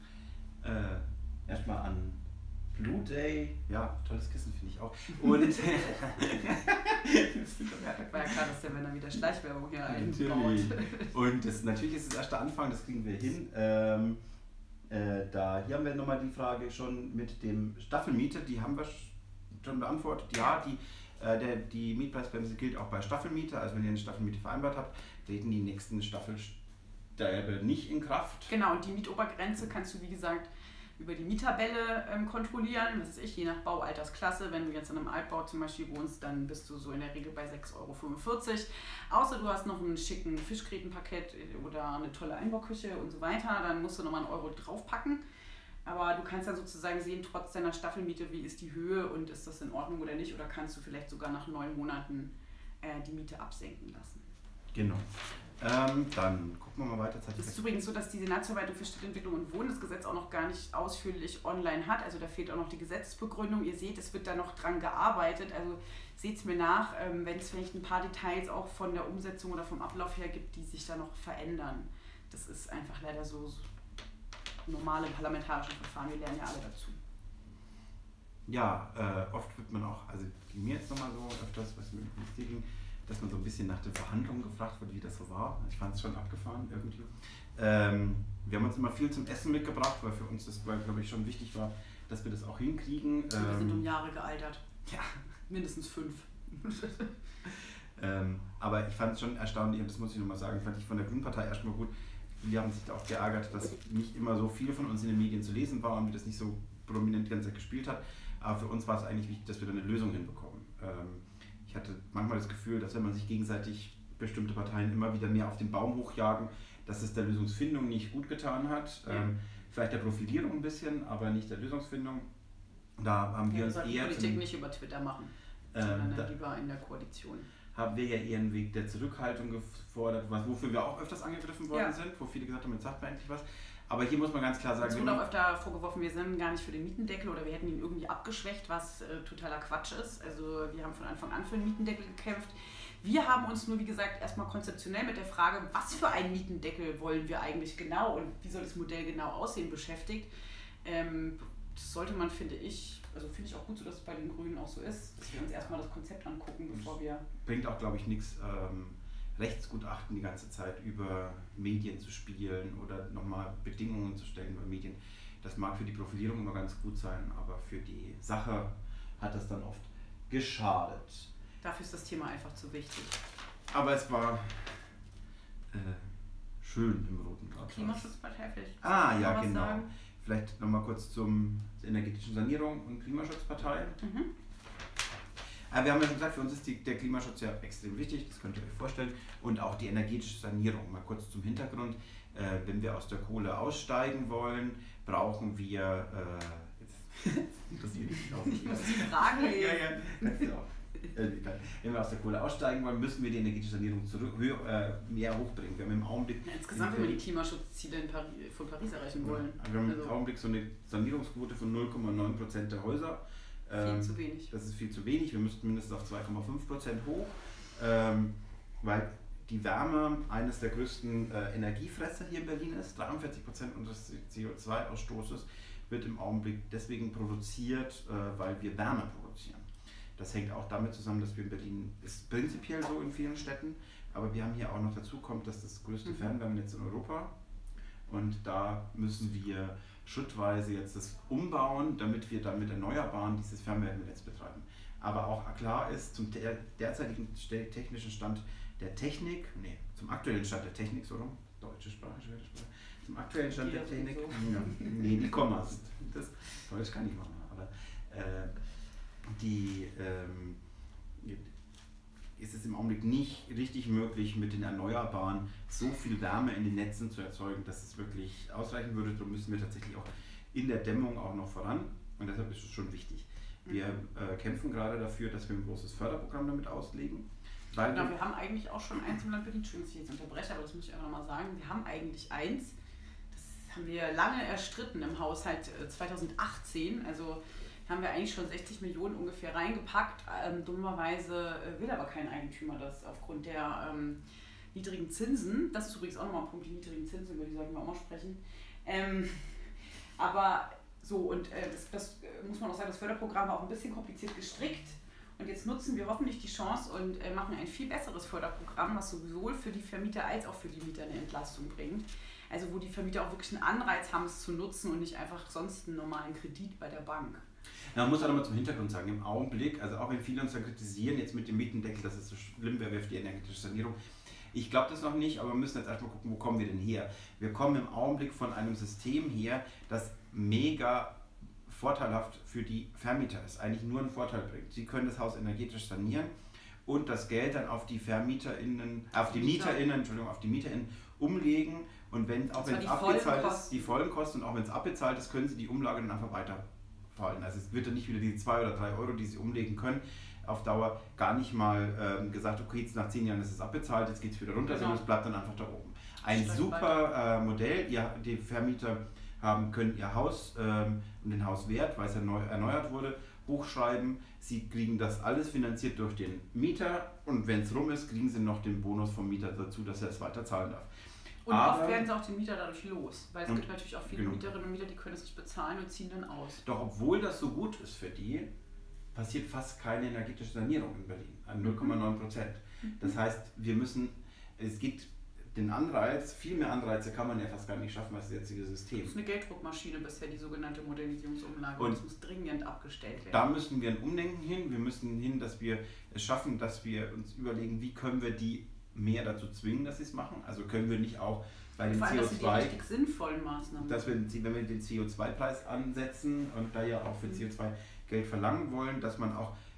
Speaker 1: Äh, erstmal an Blue Day, ja, tolles Kissen finde ich auch. Und das
Speaker 2: war ja klar, dass der Männer wieder Schleichwerbung hier
Speaker 1: einbaut. Und das, natürlich ist es erst der Anfang, das kriegen wir hin. Ähm, äh, da, hier haben wir nochmal die Frage schon mit dem Staffelmiete, die haben wir schon beantwortet. Ja, die, äh, der, die Mietpreisbremse gilt auch bei Staffelmiete, also wenn ihr eine Staffelmiete vereinbart habt, treten die nächsten Staffelstäbe nicht in Kraft.
Speaker 2: Genau, und die Mietobergrenze kannst du, wie gesagt, über die Miettabelle ähm, kontrollieren, was weiß ich, je nach Baualtersklasse. Wenn du jetzt in einem Altbau zum Beispiel wohnst, dann bist du so in der Regel bei sechs Euro fünfundvierzig. Außer du hast noch einen schicken Fischgrätenparkett oder eine tolle Einbauküche und so weiter, dann musst du nochmal einen Euro draufpacken. Aber du kannst dann sozusagen sehen, trotz deiner Staffelmiete, wie ist die Höhe und ist das in Ordnung oder nicht, oder kannst du vielleicht sogar nach neun Monaten äh, die Miete absenken lassen.
Speaker 1: Genau. Ähm, dann gucken wir mal weiter.
Speaker 2: Es ist übrigens so, dass die Senatsverwaltung für Stadtentwicklung und Wohnen das Gesetz auch noch gar nicht ausführlich online hat. Also da fehlt auch noch die Gesetzesbegründung. Ihr seht, es wird da noch dran gearbeitet. Also seht es mir nach, ähm, wenn es vielleicht ein paar Details auch von der Umsetzung oder vom Ablauf her gibt, die sich da noch verändern. Das ist einfach leider so, so normale parlamentarische Verfahren. Wir lernen ja alle dazu.
Speaker 1: Ja, äh, oft wird man auch, also mir jetzt nochmal so öfters, was mir ging, dass man so ein bisschen nach den Verhandlungen gefragt wird, wie das so war. Ich fand es schon abgefahren irgendwie. Ähm, wir haben uns immer viel zum Essen mitgebracht, weil für uns das, glaube ich, schon wichtig war, dass wir das auch hinkriegen.
Speaker 2: Ähm, wir sind um Jahre gealtert.
Speaker 1: Ja.
Speaker 2: Mindestens fünf.
Speaker 1: ähm, aber ich fand es schon erstaunlich, und das muss ich nochmal sagen, fand ich von der Grünen Partei erstmal gut. Wir haben sich da auch geärgert, dass nicht immer so viel von uns in den Medien zu lesen war und wir das nicht so prominent die ganze Zeit gespielt hat. Aber für uns war es eigentlich wichtig, dass wir da eine Lösung hinbekommen. Ähm, Ich hatte manchmal das Gefühl, dass wenn man sich gegenseitig bestimmte Parteien immer wieder mehr auf den Baum hochjagen, dass es der Lösungsfindung nicht gut getan hat. Ja. Ähm, vielleicht der Profilierung ein bisschen, aber nicht der Lösungsfindung. Da haben wir
Speaker 2: ja,
Speaker 1: uns eher...
Speaker 2: Politik zum, nicht über Twitter machen, ähm, sondern da, lieber in der Koalition.
Speaker 1: Haben wir ja eher einen Weg der Zurückhaltung gefordert, was, wofür wir auch öfters angegriffen worden ja. sind, wo viele gesagt haben, jetzt sagt man endlich was. Aber hier muss man ganz klar sagen...
Speaker 2: Es wurde auch öfter vorgeworfen, wir sind gar nicht für den Mietendeckel oder wir hätten ihn irgendwie abgeschwächt, was äh, totaler Quatsch ist. Also wir haben von Anfang an für den Mietendeckel gekämpft. Wir haben uns nur, wie gesagt, erstmal konzeptionell mit der Frage, was für einen Mietendeckel wollen wir eigentlich genau und wie soll das Modell genau aussehen, beschäftigt. Ähm, das sollte man, finde ich, also finde ich auch gut so, dass es bei den Grünen auch so ist, dass wir uns erstmal das Konzept angucken, bevor wir...
Speaker 1: Bringt auch, glaube ich, nichts, ähm, Rechtsgutachten die ganze Zeit über Medien zu spielen oder nochmal Bedingungen zu stellen über Medien. Das mag für die Profilierung immer ganz gut sein, aber für die Sache hat das dann oft geschadet.
Speaker 2: Dafür ist das Thema einfach zu wichtig.
Speaker 1: Aber es war äh, schön im Roten Rathaus.
Speaker 2: Klimaschutzpartei vielleicht?
Speaker 1: Ah, ja, genau. Sagen? Vielleicht nochmal kurz zum energetischen Sanierung und Klimaschutzpartei. Mhm. Aber wir haben ja schon gesagt, für uns ist die, der Klimaschutz ja extrem wichtig, das könnt ihr euch vorstellen. Und auch die energetische Sanierung. Mal kurz zum Hintergrund. Äh, wenn wir aus der Kohle aussteigen wollen, brauchen wir... Äh, jetzt interessiert mich auch nicht.
Speaker 2: Das ist die Frage.
Speaker 1: Ja, ja, kannst du auch. Wenn wir aus der Kohle aussteigen wollen, müssen wir die energetische Sanierung zurück, höher, äh, mehr hochbringen. Wir haben im Augenblick...
Speaker 2: Ja, insgesamt, wenn wir die Klimaschutzziele in Paris, von Paris erreichen wollen.
Speaker 1: Ja, wir haben also im Augenblick so eine Sanierungsquote von null Komma neun Prozent der Häuser.
Speaker 2: Viel ähm, zu wenig.
Speaker 1: Das ist viel zu wenig. Wir müssten mindestens auf zwei Komma fünf Prozent hoch, ähm, weil die Wärme eines der größten äh, Energiefresser hier in Berlin ist. dreiundvierzig Prozent unseres C O zwei Ausstoßes wird im Augenblick deswegen produziert, äh, weil wir Wärme produzieren. Das hängt auch damit zusammen, dass wir in Berlin, ist prinzipiell so in vielen Städten, aber wir haben hier auch noch dazu kommt, dass das größte mhm. Fernwärmenetz in Europa und da müssen wir schrittweise jetzt das umbauen, damit wir dann mit Erneuerbaren dieses Fernwärmenetz betreiben. Aber auch klar ist, zum derzeitigen technischen Stand der Technik, nee, zum aktuellen Stand der Technik, so rum, deutsche Sprache, schwere Sprache, zum aktuellen Stand der Technik, so. ja, nee, die Kommas, das Deutsch kann ich machen, aber äh, die ähm, ist es im Augenblick nicht richtig möglich, mit den Erneuerbaren so viel Wärme in den Netzen zu erzeugen, dass es wirklich ausreichen würde. Darum müssen wir tatsächlich auch in der Dämmung auch noch voran und deshalb ist es schon wichtig. Wir äh, kämpfen gerade dafür, dass wir ein großes Förderprogramm damit auslegen. Weil
Speaker 2: genau, wir haben eigentlich auch schon eins im Land Berlin, Entschuldigung, dass ich jetzt unterbreche, aber das muss ich einfach nochmal sagen, wir haben eigentlich eins, das haben wir lange erstritten im Haushalt zweitausendachtzehn, also haben wir eigentlich schon sechzig Millionen ungefähr reingepackt. Ähm, dummerweise äh, will aber kein Eigentümer das aufgrund der ähm, niedrigen Zinsen. Das ist übrigens auch nochmal ein Punkt, die niedrigen Zinsen, über die sollten wir auch mal sprechen. Ähm, aber so, und äh, das, das äh, muss man auch sagen, das Förderprogramm war auch ein bisschen kompliziert gestrickt. Und jetzt nutzen wir hoffentlich die Chance und äh, machen ein viel besseres Förderprogramm, was sowohl für die Vermieter als auch für die Mieter eine Entlastung bringt. Also wo die Vermieter auch wirklich einen Anreiz haben, es zu nutzen und nicht einfach sonst einen normalen Kredit bei der Bank.
Speaker 1: Ja, man muss auch nochmal zum Hintergrund sagen, im Augenblick, also auch wenn viele uns da kritisieren, jetzt mit dem Mietendeckel, dass es so schlimm wäre für die energetische Sanierung, ich glaube das noch nicht, aber wir müssen jetzt erstmal gucken, wo kommen wir denn her? Wir kommen im Augenblick von einem System her, das mega vorteilhaft für die Vermieter ist, eigentlich nur einen Vorteil bringt. Sie können das Haus energetisch sanieren und das Geld dann auf die VermieterInnen, auf die MieterInnen, Entschuldigung, auf die MieterInnen umlegen und wenn, auch wenn es abbezahlt ist, die vollen Kosten und auch wenn es abbezahlt ist, können sie die Umlage dann einfach weiter fallen. Also es wird dann nicht wieder die zwei oder drei Euro, die sie umlegen können, auf Dauer gar nicht mal ähm, gesagt, okay, jetzt nach zehn Jahren ist es abbezahlt, jetzt geht es wieder runter, genau. sondern es bleibt dann einfach da oben. Ein Steigt super äh, Modell, ihr, die Vermieter haben, können ihr Haus ähm, und den Hauswert, weil es erneu erneuert wurde, hochschreiben. Sie kriegen das alles finanziert durch den Mieter und wenn es rum ist, kriegen sie noch den Bonus vom Mieter dazu, dass er es weiter zahlen darf.
Speaker 2: Und aber, oft werden sie auch den Mieter dadurch los, weil es gibt natürlich auch viele genau. Mieterinnen und Mieter, die können es nicht bezahlen und ziehen dann aus.
Speaker 1: Doch obwohl das so gut ist für die, passiert fast keine energetische Sanierung in Berlin, an null Komma neun Prozent. Das heißt, wir müssen, es gibt den Anreiz, viel mehr Anreize kann man ja fast gar nicht schaffen als das jetzige System.
Speaker 2: Das ist eine Gelddruckmaschine bisher, die sogenannte Modernisierungsumlage. Und das muss dringend abgestellt werden.
Speaker 1: Da müssen wir ein Umdenken hin. Wir müssen hin, dass wir es schaffen, dass wir uns überlegen, wie können wir die mehr dazu zwingen, dass sie es machen. Also können wir nicht auch bei den
Speaker 2: Vor allem,
Speaker 1: C O zwei,
Speaker 2: dass wir die richtig sinnvollen Maßnahmen
Speaker 1: dass wir, wenn wir den C O zwei Preis ansetzen und da ja auch für C O zwei Geld verlangen wollen, dass man auch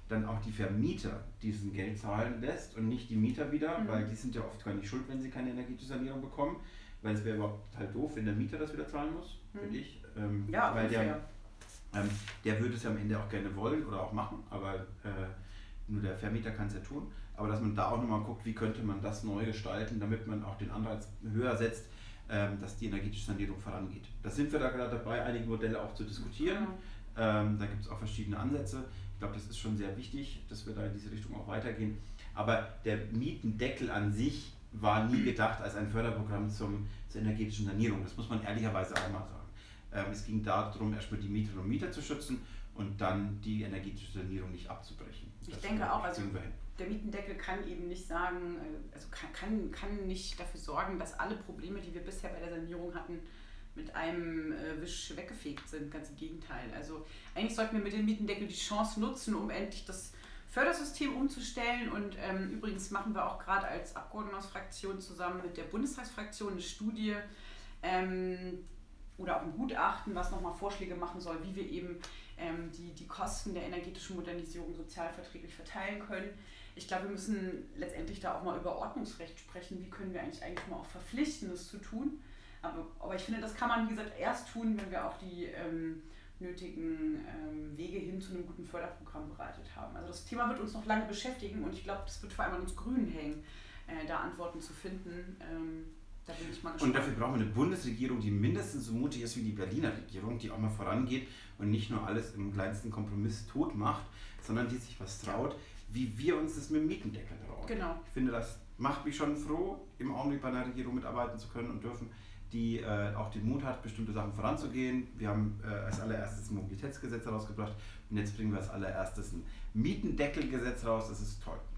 Speaker 1: dann auch die Vermieter diesen Geld zahlen lässt und nicht die Mieter wieder, mhm. weil die sind ja oft gar nicht schuld, wenn sie keine energetische Sanierung bekommen, weil es wäre überhaupt total doof, wenn der Mieter das wieder zahlen muss, mhm. finde ich. Ähm,
Speaker 2: ja,
Speaker 1: weil der, ähm, der würde es ja am Ende auch gerne wollen oder auch machen, aber äh, nur der Vermieter kann es ja tun. Aber dass man da auch nochmal guckt, wie könnte man das neu gestalten, damit man auch den Anreiz höher setzt, ähm, dass die energetische Sanierung vorangeht. Da sind wir da gerade dabei, einige Modelle auch zu diskutieren. Mhm. Ähm, da gibt es auch verschiedene Ansätze. Ich glaube, das ist schon sehr wichtig, dass wir da in diese Richtung auch weitergehen. Aber der Mietendeckel an sich war nie gedacht als ein Förderprogramm zum, zur energetischen Sanierung. Das muss man ehrlicherweise auch mal sagen. Ähm, es ging darum, erstmal die Mieterinnen und Mieter zu schützen und dann die energetische Sanierung nicht abzubrechen.
Speaker 2: Ich das denke auch, also der Mietendeckel kann eben nicht sagen, also kann, kann, kann nicht dafür sorgen, dass alle Probleme, die wir bisher bei der Sanierung hatten, mit einem äh, Wisch weggefegt sind. Ganz im Gegenteil. Also eigentlich sollten wir mit dem Mietendeckel die Chance nutzen, um endlich das Fördersystem umzustellen. Und ähm, übrigens machen wir auch gerade als Abgeordnetenhausfraktion zusammen mit der Bundestagsfraktion eine Studie ähm, oder auch ein Gutachten, was nochmal Vorschläge machen soll, wie wir eben ähm, die, die Kosten der energetischen Modernisierung sozialverträglich verteilen können. Ich glaube, wir müssen letztendlich da auch mal über Ordnungsrecht sprechen. Wie können wir eigentlich eigentlich mal auch verpflichten, das zu tun? Aber, aber ich finde, das kann man, wie gesagt, erst tun, wenn wir auch die ähm, nötigen ähm, Wege hin zu einem guten Förderprogramm bereitet haben. Also das Thema wird uns noch lange beschäftigen und ich glaube, das wird vor allem an uns Grünen hängen, äh, da Antworten zu finden. Ähm, da bin ich mal gespannt.
Speaker 1: Und dafür brauchen wir eine Bundesregierung, die mindestens so mutig ist wie die Berliner Regierung, die auch mal vorangeht und nicht nur alles im kleinsten Kompromiss tot macht, sondern die sich was traut, wie wir uns das mit dem Mietendeckel trauen.
Speaker 2: Genau.
Speaker 1: Ich finde, das macht mich schon froh, im Augenblick bei einer Regierung mitarbeiten zu können und dürfen, die äh, auch den Mut hat, bestimmte Sachen voranzugehen. Wir haben äh, als allererstes ein Mobilitätsgesetz herausgebracht und jetzt bringen wir als allererstes ein Mietendeckelgesetz raus. Das ist toll.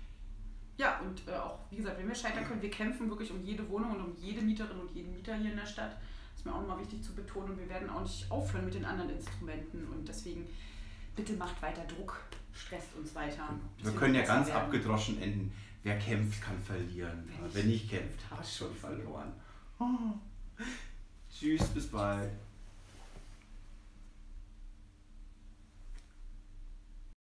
Speaker 2: Ja, und äh, auch, wie gesagt, wenn wir scheitern können, wir kämpfen wirklich um jede Wohnung und um jede Mieterin und jeden Mieter hier in der Stadt. Das ist mir auch nochmal wichtig zu betonen und wir werden auch nicht aufhören mit den anderen Instrumenten und deswegen bitte macht weiter Druck, stresst uns weiter.
Speaker 1: Wir können ja ganz werden. abgedroschen enden. Wer kämpft, kann verlieren.
Speaker 2: Wenn ich,
Speaker 1: Wenn ich kämpft, habe ich schon verloren. Oh. Tschüss, bis bald.